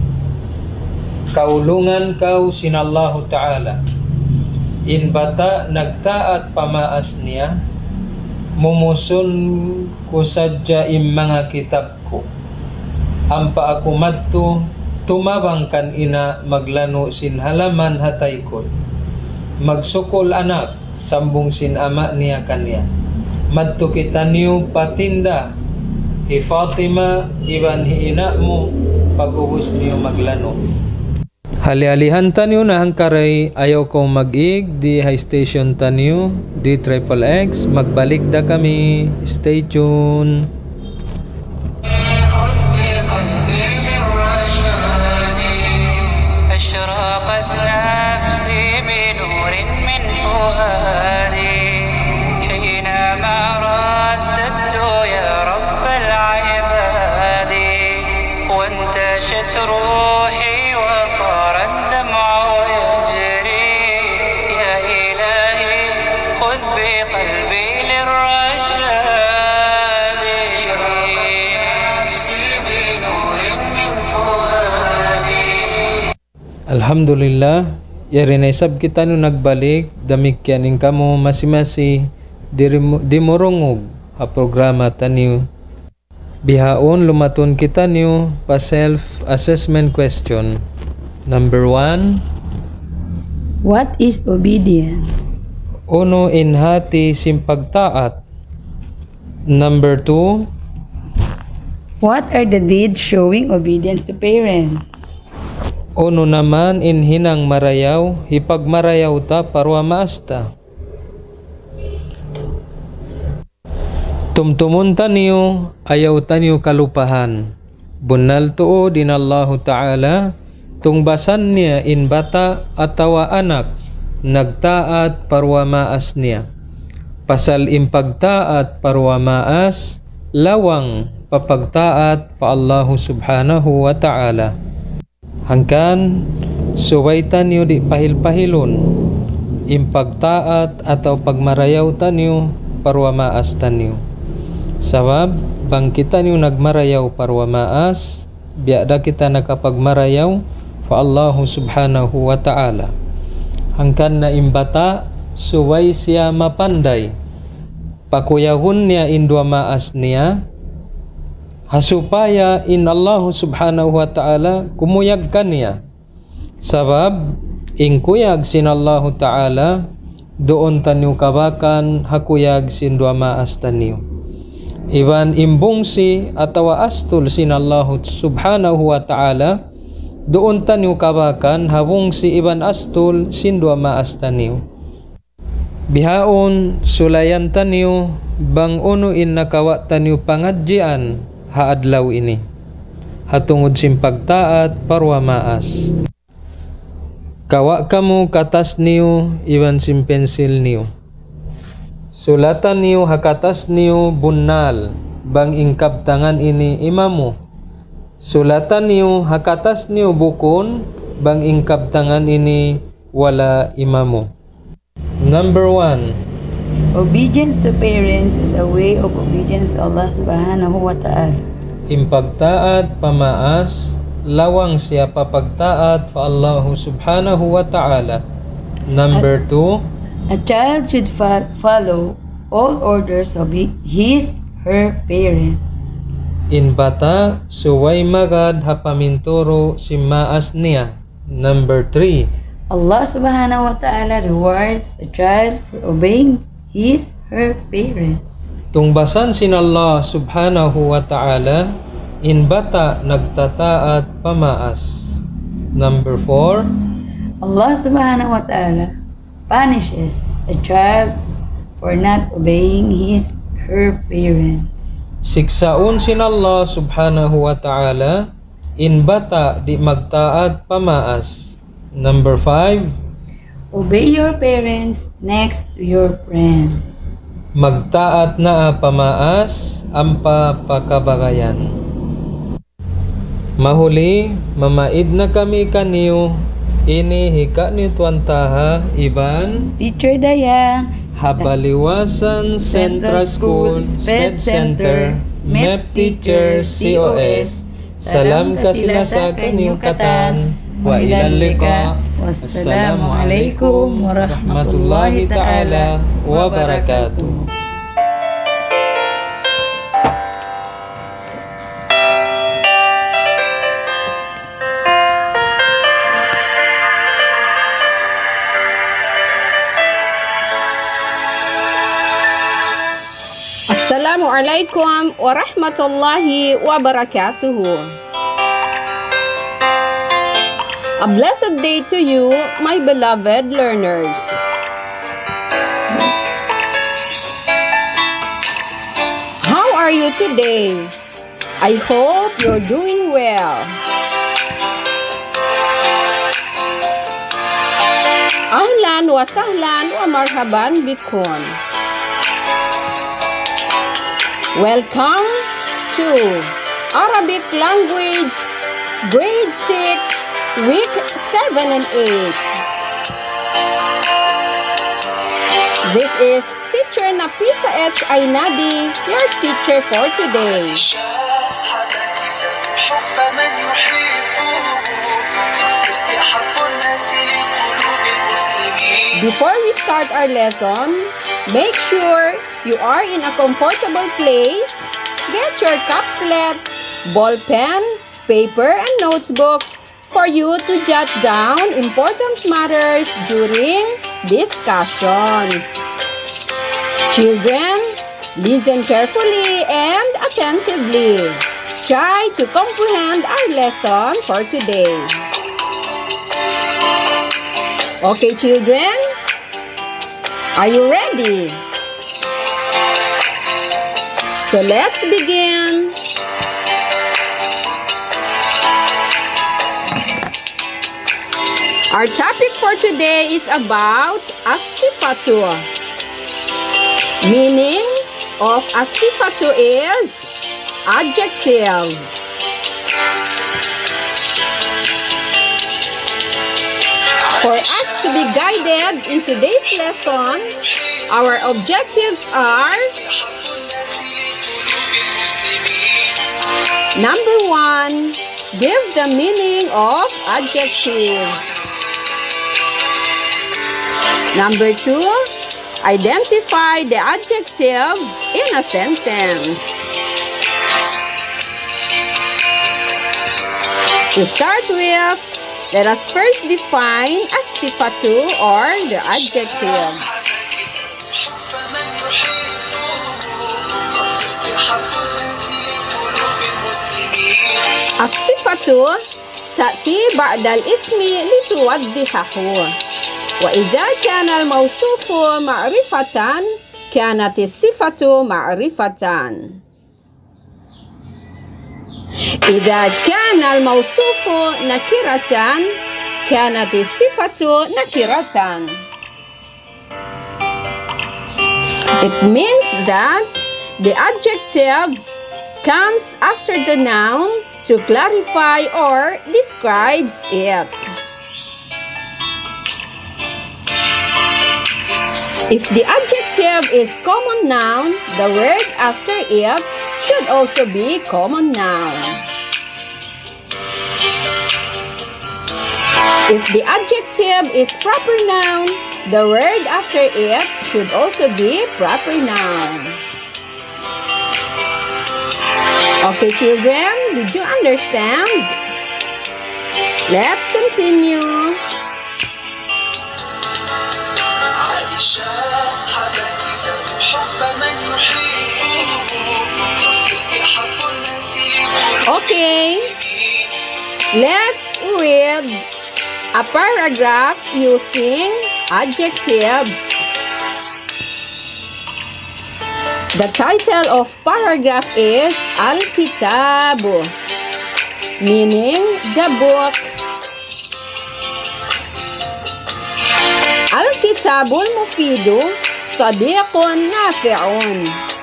Kaulungan kau sinallahu ta'ala. In bata nagtaat pamaas niya, mumusun ko sadya im mga kitab ko. Ampa ako madto, tumabang kan ina maglano sin halaman hatay ko. Magsukol anak, sambung sin ama niya kanya. Madto kita niyo patinda, hi Fatima, iban hi ina mo, pag-ubos niyo maglano. Hali-halihan tanyo na hangkaray ayaw kong mag-ig di high station tanyo di Triple X. Magbalik da kami. Stay tuned. روحي وصار الدمع يجري يا إلهي خذ بقلبي للرشاد شرقت نفسي بنور من فؤادي. Alhamdulillah, yari na isab kita no nagbalik damikyanin kamo masimasi di morongog ha programa taniyo. Bihaon lumaton kita niyo pa self-assessment question. Number one. What is obedience? Uno, inhati simpagtaat. Number two. What are the deeds showing obedience to parents? Uno naman, inhinang marayaw, hipagmarayaw ta parwa maasta. Tumtumun taniyo, ayaw taniyo kalupahan. Bunal tuo din Allahu Ta'ala, tungbasan niya in bata atawa anak, nagtaat parwa maas niya. Pasal impagtaat parwa maas, lawang papagtaat pa Allahu Subhanahu wa Ta'ala. Hangkan, suway taniyo di pahil-pahilon, impagtaat atau pagmarayaw taniyo parwa maas taniyo. Sabab, bang kita niyo nagmarayaw parwa maas, biada kita nakapagmarayaw fa Allahu Subhanahu wa Ta'ala. Hangkan na imbata, suway siya mapanday. Pakuyahun niya indwa maas niya, hasupaya in Allahu Subhanahu wa Ta'ala kumuyag kaniya. Sabab, ingkuyag sin Allahu Ta'ala, doon tanyo kabakan hakuyag sin dua maas tanyo. Iban imbungsi atawa astul sin Allahu Subhanahu wa Ta'ala, doon tanyo kabakan habungsi iban astul sin dua maas tanyo. Bihaon sulayan tanyo bang uno in nakawa tanyo pangadjian haadlaw ini hatungod simpagtaat parwa maas. Kawa kamu katas niyo iwan sim pensil niyo. Sulatan niyo hakatas niyo bunal bang ingkap tangan ini imamu. Sulatan niyo hakatas niyo bukun bang ingkap tangan ini wala imamu. Number one. Obedience to parents is a way of obedience to Allah subhanahu wa ta'ala. Impagtaat pamaas lawang siapa pagtaat pa Allah subhanahu wa ta'ala. Number two. A child should fo- follow all orders of his her parents. In bata suway magad hapaminturo si maas niya. Number three. Allah subhanahu wa ta'ala rewards a child for obeying his her parents. Tungbasan sin Allah subhanahu wa ta'ala in bata nagtataat pamaas. Number four. Allah subhanahu wa ta'ala punishes a child for not obeying his her parents. Siksaun sin Allah subhanahu wa ta'ala in bata di magtaat pamaas. Number five. Obey your parents next to your friends. Magtaat na pamaas ampa pakabagayan. Mahuli, mamaid na kami kaniyo. Ini hika ni Tuantaha Iban Teacher Dayang, Habaliwasan Central School Sped Center M E P Teacher C O S. Salam kasila sa kanyukatan. Wa ilal liqa. Wassalamualaikum warahmatullahi ta'ala wabarakatuh. Assalamualaikum warahmatullahi wabarakatuh. A blessed day to you, my beloved learners. How are you today? I hope you're doing well. Ahlan wa sahlan wa marhaban bikum. Welcome to Arabic Language Grade six Week seven and eight. This is Teacher Napisa H. Ainadi, your teacher for today. Before we start our lesson, make sure you are in a comfortable place. Get your capslet, ball pen, paper, and notebook for you to jot down important matters during discussions. Children, listen carefully and attentively. Try to comprehend our lesson for today. Okay, children? Are you ready? So let's begin. Our topic for today is about as-sifatu. Meaning of as-sifatu is adjective. For us to be guided in today's lesson, our objectives are: number one, give the meaning of adjective. Number two, identify the adjective in a sentence. To start with, let us first define as-sifatu or the adjective. As-sifatu ta'ti ba'da al-ismi lituwaddihahu. وإذا كان الموصوف معرفة كانت الصفة معرفة. إذا كان الموصوف نكرة كانت الصفة نكرة. It means that the adjective comes after the noun to clarify or describes it. If the adjective is common noun, the word after it should also be common noun. If the adjective is proper noun, the word after it should also be proper noun. Okay, children, did you understand? Let's continue. Okay, let's read a paragraph using adjectives. The title of paragraph is Al-Kitabu, meaning the book. Al-Kitabu al-Mufidu Sadiqun Nafi'un.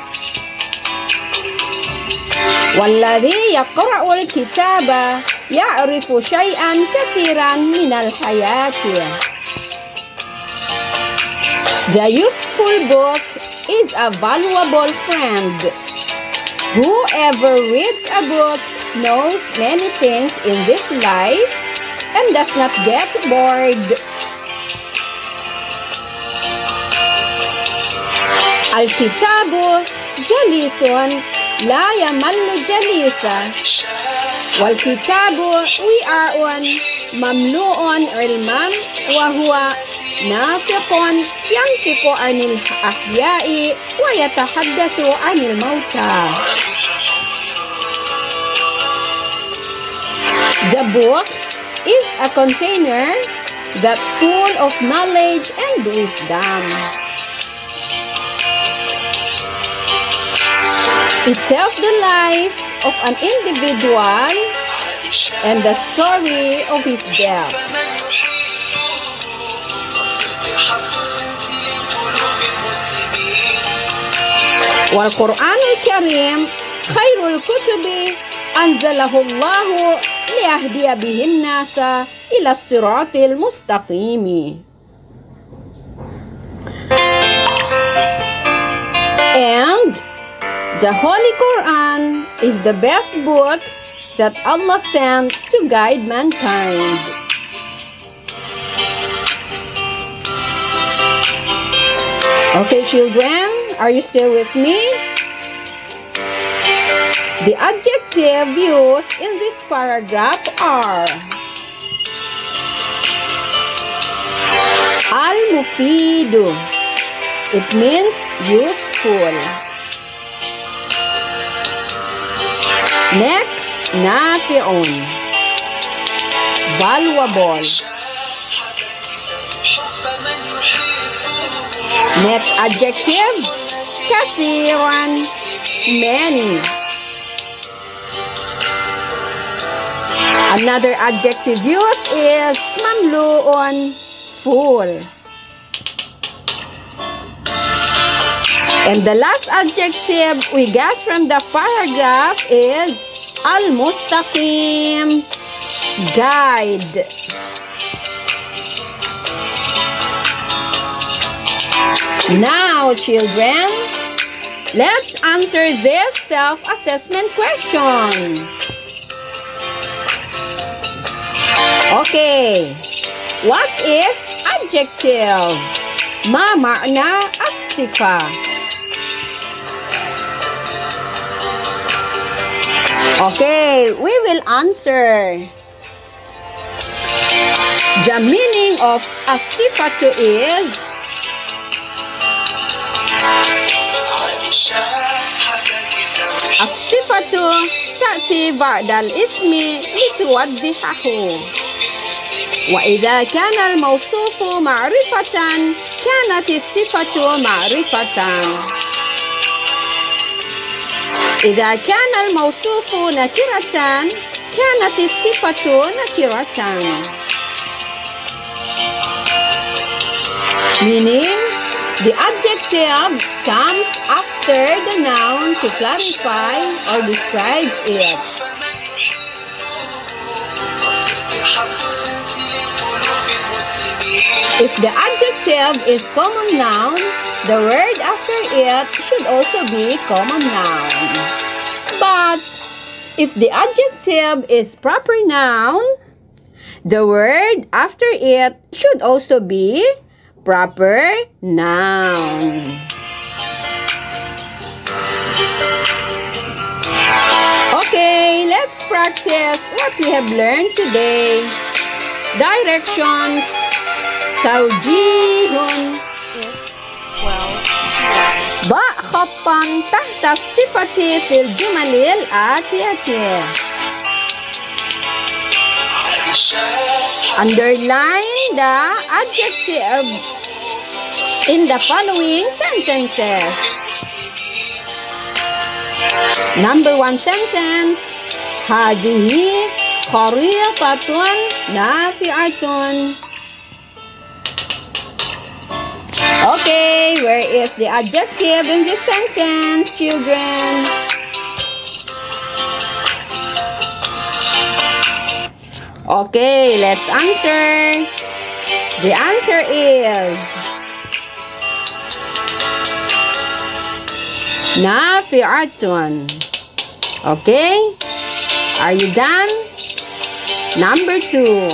والذي يقرأ الكتاب يعرف شيئا كثيرا من الحياة. The useful book is a valuable friend. Whoever reads a book knows many things in this life and does not get bored. Al-Kitabu jalisun لا يمل جليسا والكتاب وعاء مملوء علما وهو ناطق ينطق عن الأحياء ويتحدث عن الموتى. The book is a container that's full of knowledge and wisdom. It tells the life of an individual and the story of his death. والقرآن الكريم خير الكتب أنزله الله ليهدي به الناس إلى الصراط المستقيم. And the Holy Quran is the best book that Allah sent to guide mankind. Okay, children, are you still with me? The adjective used in this paragraph are Al-Mufidu. It means useful. Next, nafi'un, valuable. Next adjective, kathiran, many. Another adjective used is mamlu'un, full. And the last adjective we got from the paragraph is al-mustaqim, guide. Now, children, let's answer this self-assessment question. Okay, what is adjective? Ma ma'na as-sifa? Okay, we will answer. The meaning of as-sifatu is as-sifatu ta'ti ba'da al-ismi lituwaddihahu. Wa idha kana al-mawsufu ma'rifatan kanat as-sifatu ma'rifatan. إذا كان الموصوف نكرة كانت الصفة نكرة. Meaning, the adjective comes after the noun to clarify or describe it. If the adjective is common noun, the word after it should also be common noun. But if the adjective is proper noun, the word after it should also be proper noun. Okay, let's practice what we have learned today. Directions. توجيه. ضع خطا تحت الصفة في الجمل الآتية. Underline the adjective in the following sentences. Number one sentence. هذه خريطة نافعة. Okay, where is the adjective in this sentence, children? Okay, let's answer. The answer is nafi'atun. Okay, are you done? Number two.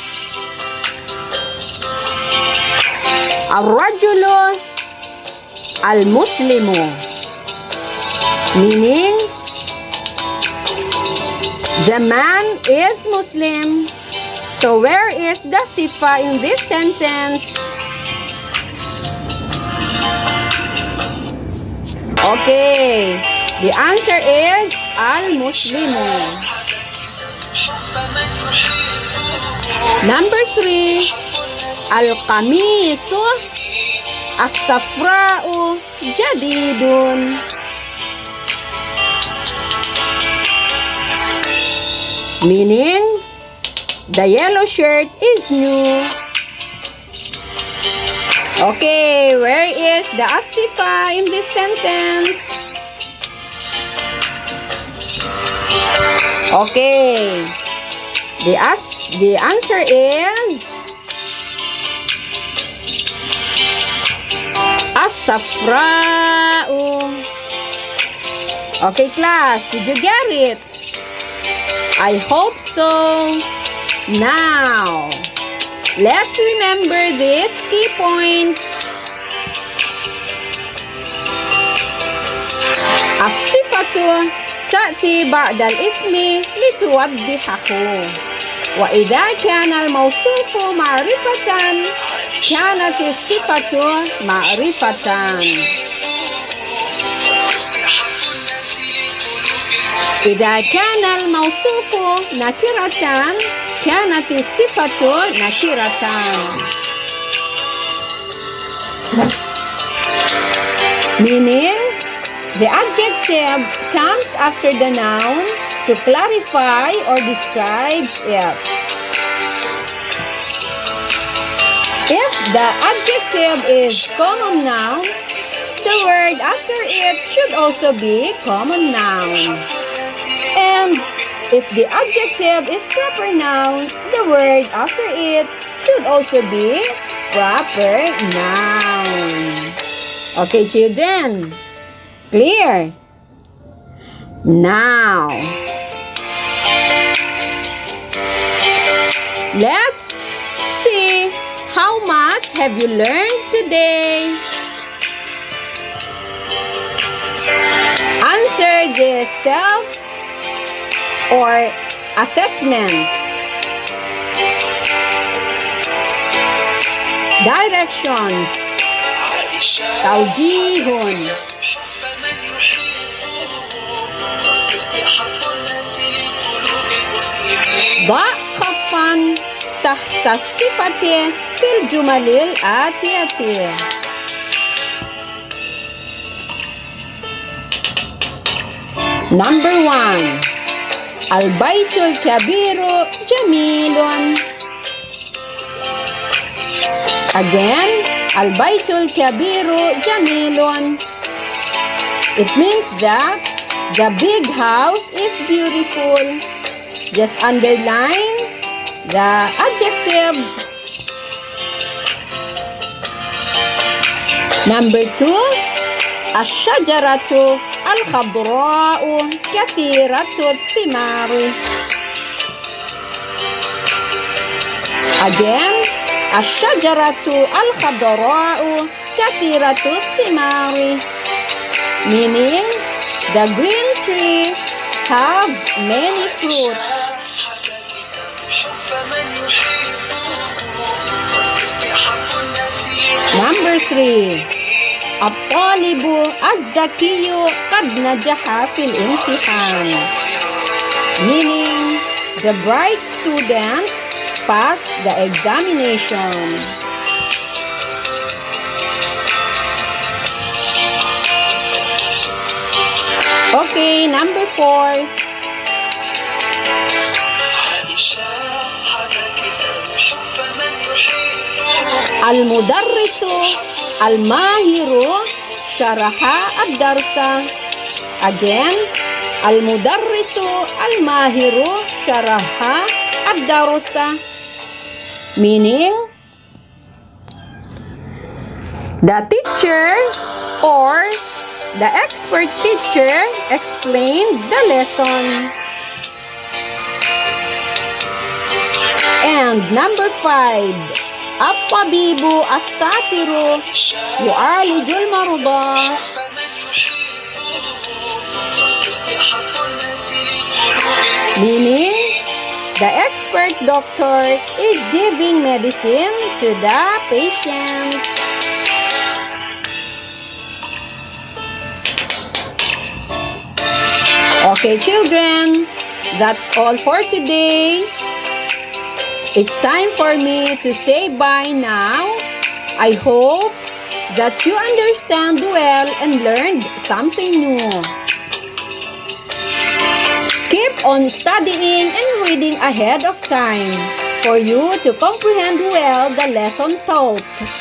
Al-rajulu al-muslimu. Meaning, the man is Muslim. So where is the sifa in this sentence? Okay, the answer is al-muslimu. Number three. Al-qamisu as-safra'u jadidun. Meaning, the yellow shirt is new. Okay, where is the asifa in this sentence? Okay, the as the answer is as-safra'u. Okay, class, did you get it? I hope so. Now, let's remember these key points. As-sifatu ta'ti ba'da al-ismi lituwaddihahu. Wa idha kana al-mawsufu ma'rifatan kanat as-sifatu ma'rifatan. إذا كان الموصوف نكرة كانت الصفة نكرة. Meaning, the adjective comes after the noun to clarify or describe it. If the adjective is common noun, the word after it should also be common noun. And if the adjective is proper noun, the word after it should also be proper noun. Okay, children? Clear? Now, let's see how much have you learned today. Answer the self or assessment. Directions. Tawjihun. ضع خطا تحت الصفة في الجمل الآتية. Number one. Al-baytul kabiru jamilun. Again, Al-Baytul Kabiru Jamilun. It means that the big house is beautiful. Just underline the adjective. Number two, Ash-shajaratu al-khadra'u kathiratu thimari. Again, Ash-shajaratu al-khadra'u kathiratu thimari. Meaning, the green tree have many fruits. Number three, At-talibu az-zakiyu qad najaha fil imtihan. Meaning, the bright student passed the examination. Okay, number four. Al-mudarrisu al-mahiru syaraha ad-darsa. Again, al-mudarrisu al-mahiru syaraha ad-darsa. Meaning, the teacher or the expert teacher explained the lesson. And number five, At-tabibu as-satiru yu'alijul marda. Meaning, the expert doctor is giving medicine to the patient. Okay, children, that's all for today. It's time for me to say bye now. I hope that you understand well and learned something new. Keep on studying and reading ahead of time for you to comprehend well the lesson taught.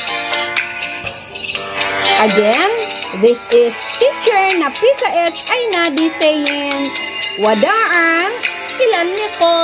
Again, this is Teacher Nafisa H. Ainadi saying, Wadaan ilan liqa.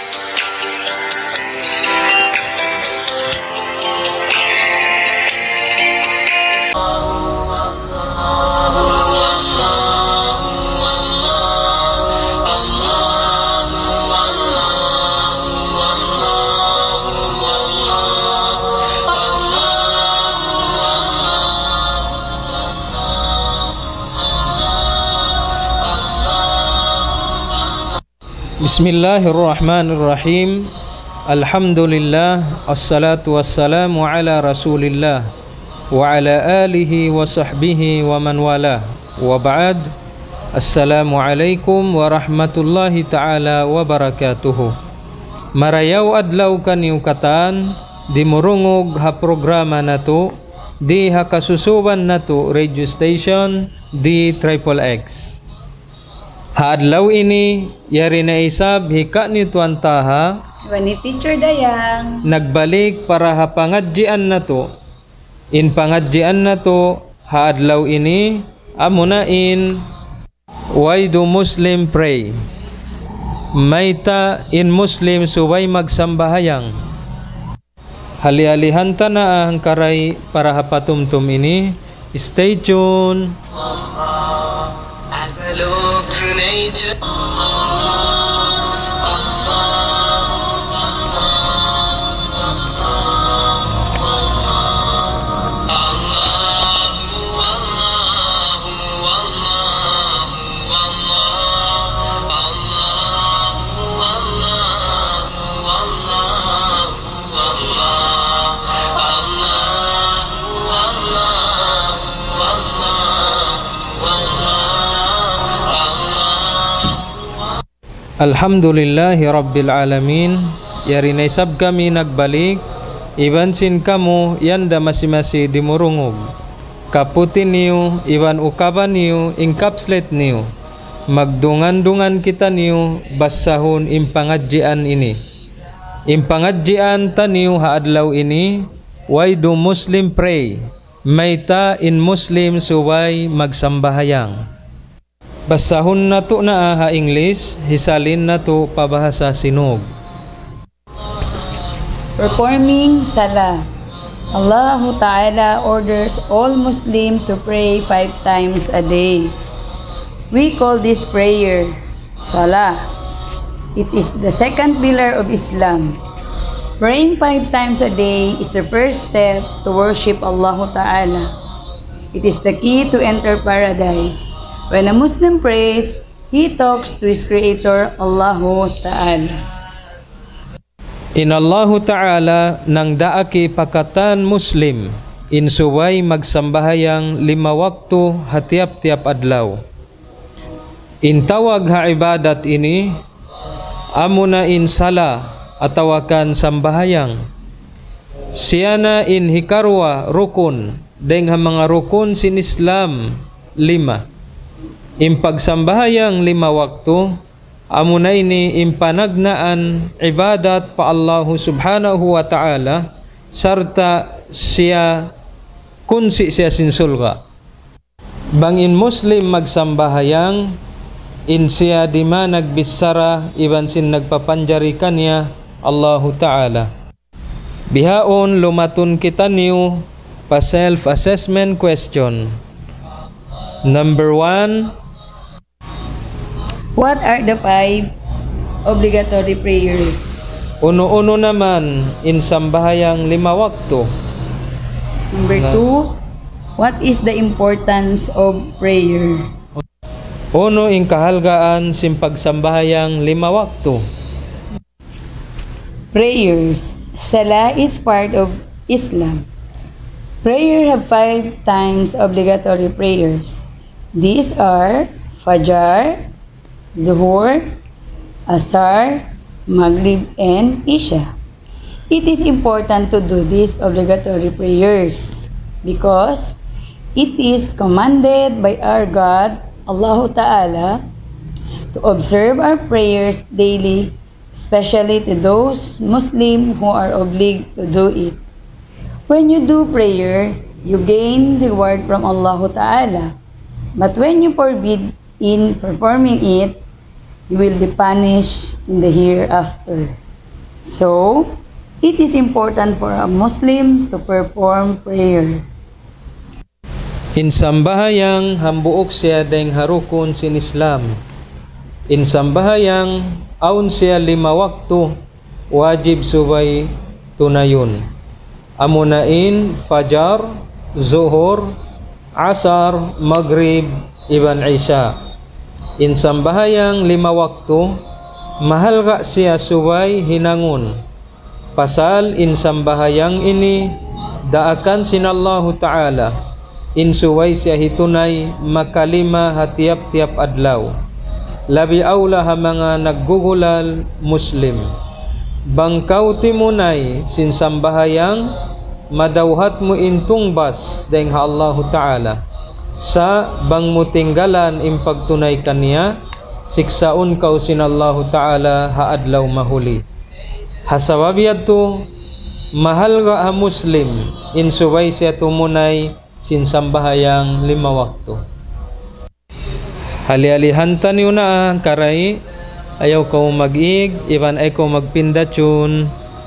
Bismillahirrahmanirrahim. Alhamdulillah, assalatu wassalamu ala rasulillah wa ala alihi wa sahbihi wa man wala. Wa ba'd. Assalamualaikum warahmatullahi ta'ala wabarakatuh. Marayaw adlaw kaniw katan di murungog ha programa nato di ha kasusuban nato radio station di Triple X. Hadlaw ini yari na isab hika ni tuan taha Wani Teacher Dayang. nagbalik para ha pangadjian nato. In pangadjian nato hadlaw ini amunain why do Muslim pray? Mayta in Muslim subay magsambahayang. Hali-halihan ta na ang karay para ha patumtum ini. Stay tuned. As I look to nature, Alhamdulillahi Rabbil Alamin. Yari na isab kami nagbalik. Iban sin kamu yanda masi-masi dimurungog. Kaputin niyo, iban ukaban niyo, inkapslet niyo. Magdungan-dungan kita niyo, basahon impangadjian ini. Impangadjian ta niyo haadlaw ini, Why do Muslim pray? Mayta in Muslim suway magsambahayang. Basahon na to na ha English, hisalin na to pabahasa Sinug. Performing Salah. Allah Ta'ala orders all Muslims to pray five times a day. We call this prayer Salah. It is the second pillar of Islam. Praying five times a day is the first step to worship Allah Ta'ala. It is the key to enter paradise. When a Muslim prays, he talks to his Creator, Allah Ta'ala. In Allah Ta'ala nang daaki pakatan Muslim in suway magsambahayang lima waktu hatiap-tiap adlaw. In tawag ha ibadat ini amuna in sala atawakan sambahayang. Siyana in hikarwa rukun deng ha mga rukun sin Islam lima. In pagsambahayang lima waktu amuna ini impanagnaan ibadat pa Allah subhanahu wa ta'ala sarta siya kunsi siya sinsulga. Bangin Muslim magsambahayang in siya di man nagbisara iban sin nagpapanjari kanya Allah ta'ala. Bihaon lumatun kita niyo pa self-assessment question. Number one, what are the five obligatory prayers? Uno-uno naman in sambahayang lima waktu. Number two, what is the importance of prayer? Uno in kahalgaan sin pagsambahayang lima waktu. Prayers. Salah is part of Islam. Prayer have five times obligatory prayers. These are Fajr, Zuhur, Asar, Maghrib, and Isha. It is important to do these obligatory prayers because it is commanded by our God, Allah Ta'ala, to observe our prayers daily, especially to those Muslims who are obliged to do it. When you do prayer, you gain reward from Allah Ta'ala. But when you forbid in performing it, you will be punished in the hereafter. So, it is important for a Muslim to perform prayer. In sambahayang hambuok siya deng harukun sin Islam. In sambahayang aun siya lima waktu wajib subay tunayon. Amunain Fajar, Zuhur, Asar, Maghrib, iban Isha. In sambahayang lima waktu mahal ka siya subay hinangun. Pasal in sambahayang ini daakan sinallahu ta'ala in suway siya hitunay makalima hatiap-tiap adlaw. Labi aula ha mga naggugulal Muslim. Bangkaw timunay sin sambahayang madawhat mo intungbas deng ha Allah Ta'ala. Sa bang mutinggalan impagtunay kaniya siksaon kaw sin Allah Ta'ala ha adlaw mahuli. Hasababiyad to mahal ga ha Muslim in suway siya tumunay sin sambahayang lima waktu. Hali-alihan tanyo na karay ayaw ko mag-ig iban ay ko magpindatyon.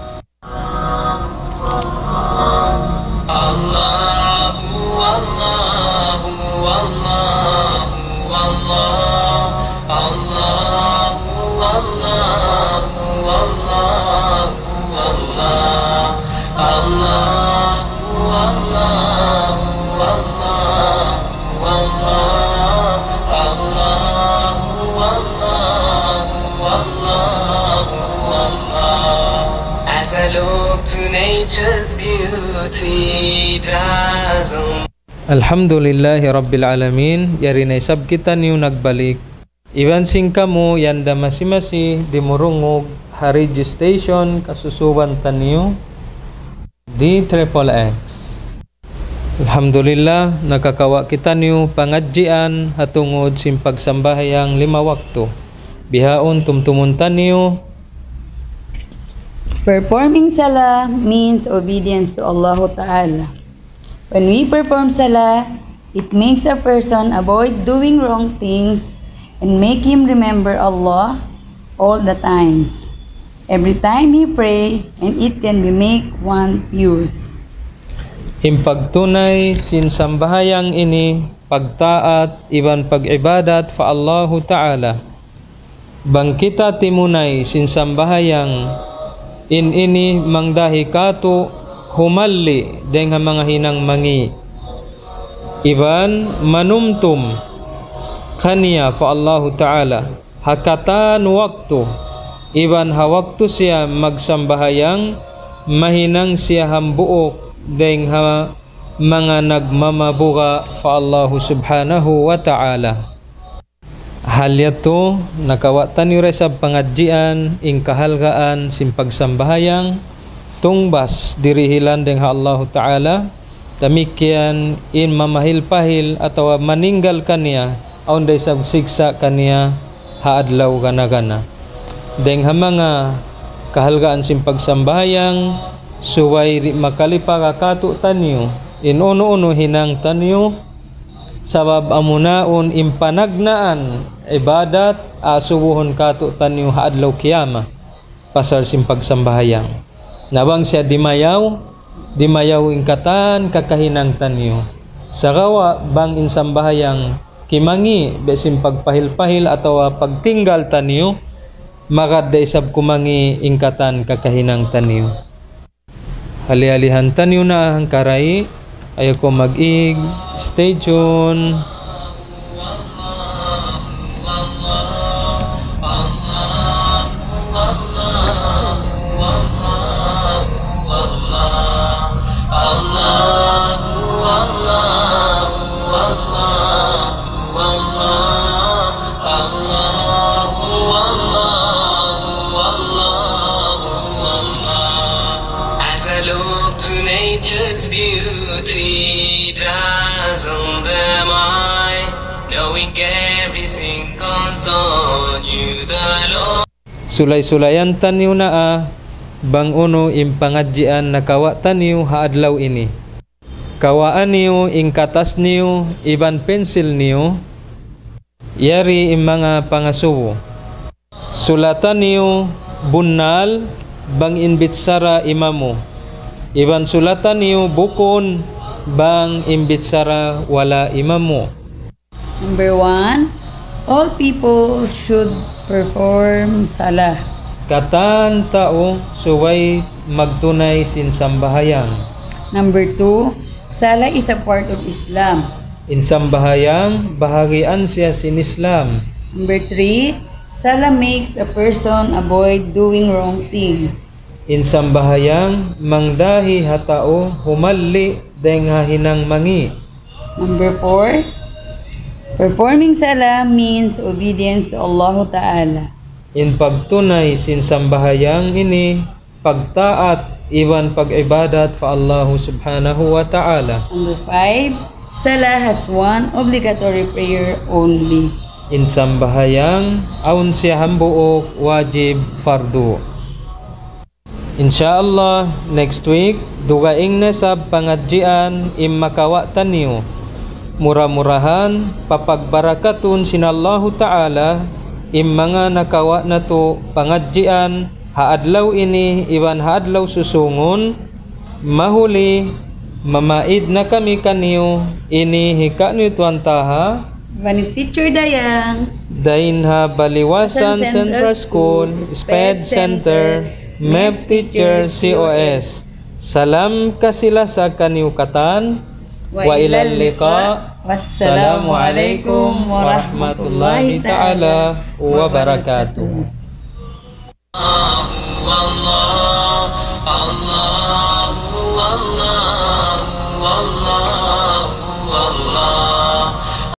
Alhamdulillahi Rabbil Alamin. Yari na isab kita niyo nagbalik. Iwan sing kamo yanda masimasi dimurungog ha radio station kasusuban taniyo D Triple X. Alhamdulillah nakakawa kita niyo pangadjian hatungod sim pagsambahayang lima waktu. Bihaon tumtumuntan niyo Performing salah means obedience to Allah Ta'ala. When we perform salah, it makes a person avoid doing wrong things and make him remember Allah all the times. Every time he pray, and it can be make one pious. Impagtunay sinsambahayang ini pagtaat iban pag-ibadat fa Allahu Ta'ala. Bangkita timunay sinsambahayang in ini mangdahi kato humalli deng mga hinang mangi. Iban manumtum kaniya fa Allahu Ta'ala hakatan waktu iban ha waktu siya magsambahayang mahinang siya hambuok deng ha mga nagmamabuga fa Allahu Subhanahu wa Ta'ala. Hal yato nakawatan yu sa pangadjian ing kahalgaan sim pagsambahayang tungbas dirihilan deng ha Allahu Ta'ala demikian in mamahil-pahil atau maninggal kaniya aun day sabsiksa kaniya haadlaw gana-gana deng ha mga kahalgaan sim pagsambahayang suway makalipa kakatu tanyo in uno-uno hinang tanyo sabab amunaon impanagnaan ibadat asubuhon kato tanyo haadlaw kiyama pasar sim pagsambahayang nabang siya dimayaw dimayaw ingkatan kakahinang tanyo sagawa bang insambahayang kimangi besim pagpahil-pahil atau pagtinggal tanyo magad isab kumangi ingkatan kakahinang tanyo. Hali-halihan tanyo na ang karay ayo ko mag-ig stay tuned. Nature's beauty dazzle the mind, knowing everything comes on you, the Lord. Sulay-sulayan tanyo na ah, bang uno impangadjian na kawa tanyo haadlaw ini. Kawaan niyo ingkatas niyo iban pensil niyo, yari im mga pangasubo. Sulatan niyo bunnal bang inbitsara imamo. Iban sulatan niyo bukon bang imbitsara wala imamo. Number one, all people should perform salah. Katan tao suway magtunay sinsambahayang. Number two, salah is a part of Islam. Insambahayang bahagian siya sin Islam. Number three, salah makes a person avoid doing wrong things. Insambahayang mangdahi hatao humalli deng hahinang mangi. Number four, performing salah means obedience to Allah Ta'ala. In pagtunay sinsambahayang ini pagtaat iwan pag-ibadat fa Allah Subhanahu wa Ta'ala. Number five, salah has one obligatory prayer only. Insambahayang aun siya hambuok wajib fardu. Insyaallah next week dugaing na sa pangadjian im makawa tanyo murah-murahan papagbarakatun sinallahu Ta'ala im mga nakawa na to pangadjian haadlaw ini iwan haadlaw susungon mahuli mamaid na kami kanyo ini hika niyo tuantaha Vanit Teacher Dayang Dainha Baliwasan Central School Sped Center M E P Teacher C O S. Salam kasila sa kaniukatan. Wa ilal liqa. Wassalamualaikum warahmatullahi ta'ala wabarakatuh.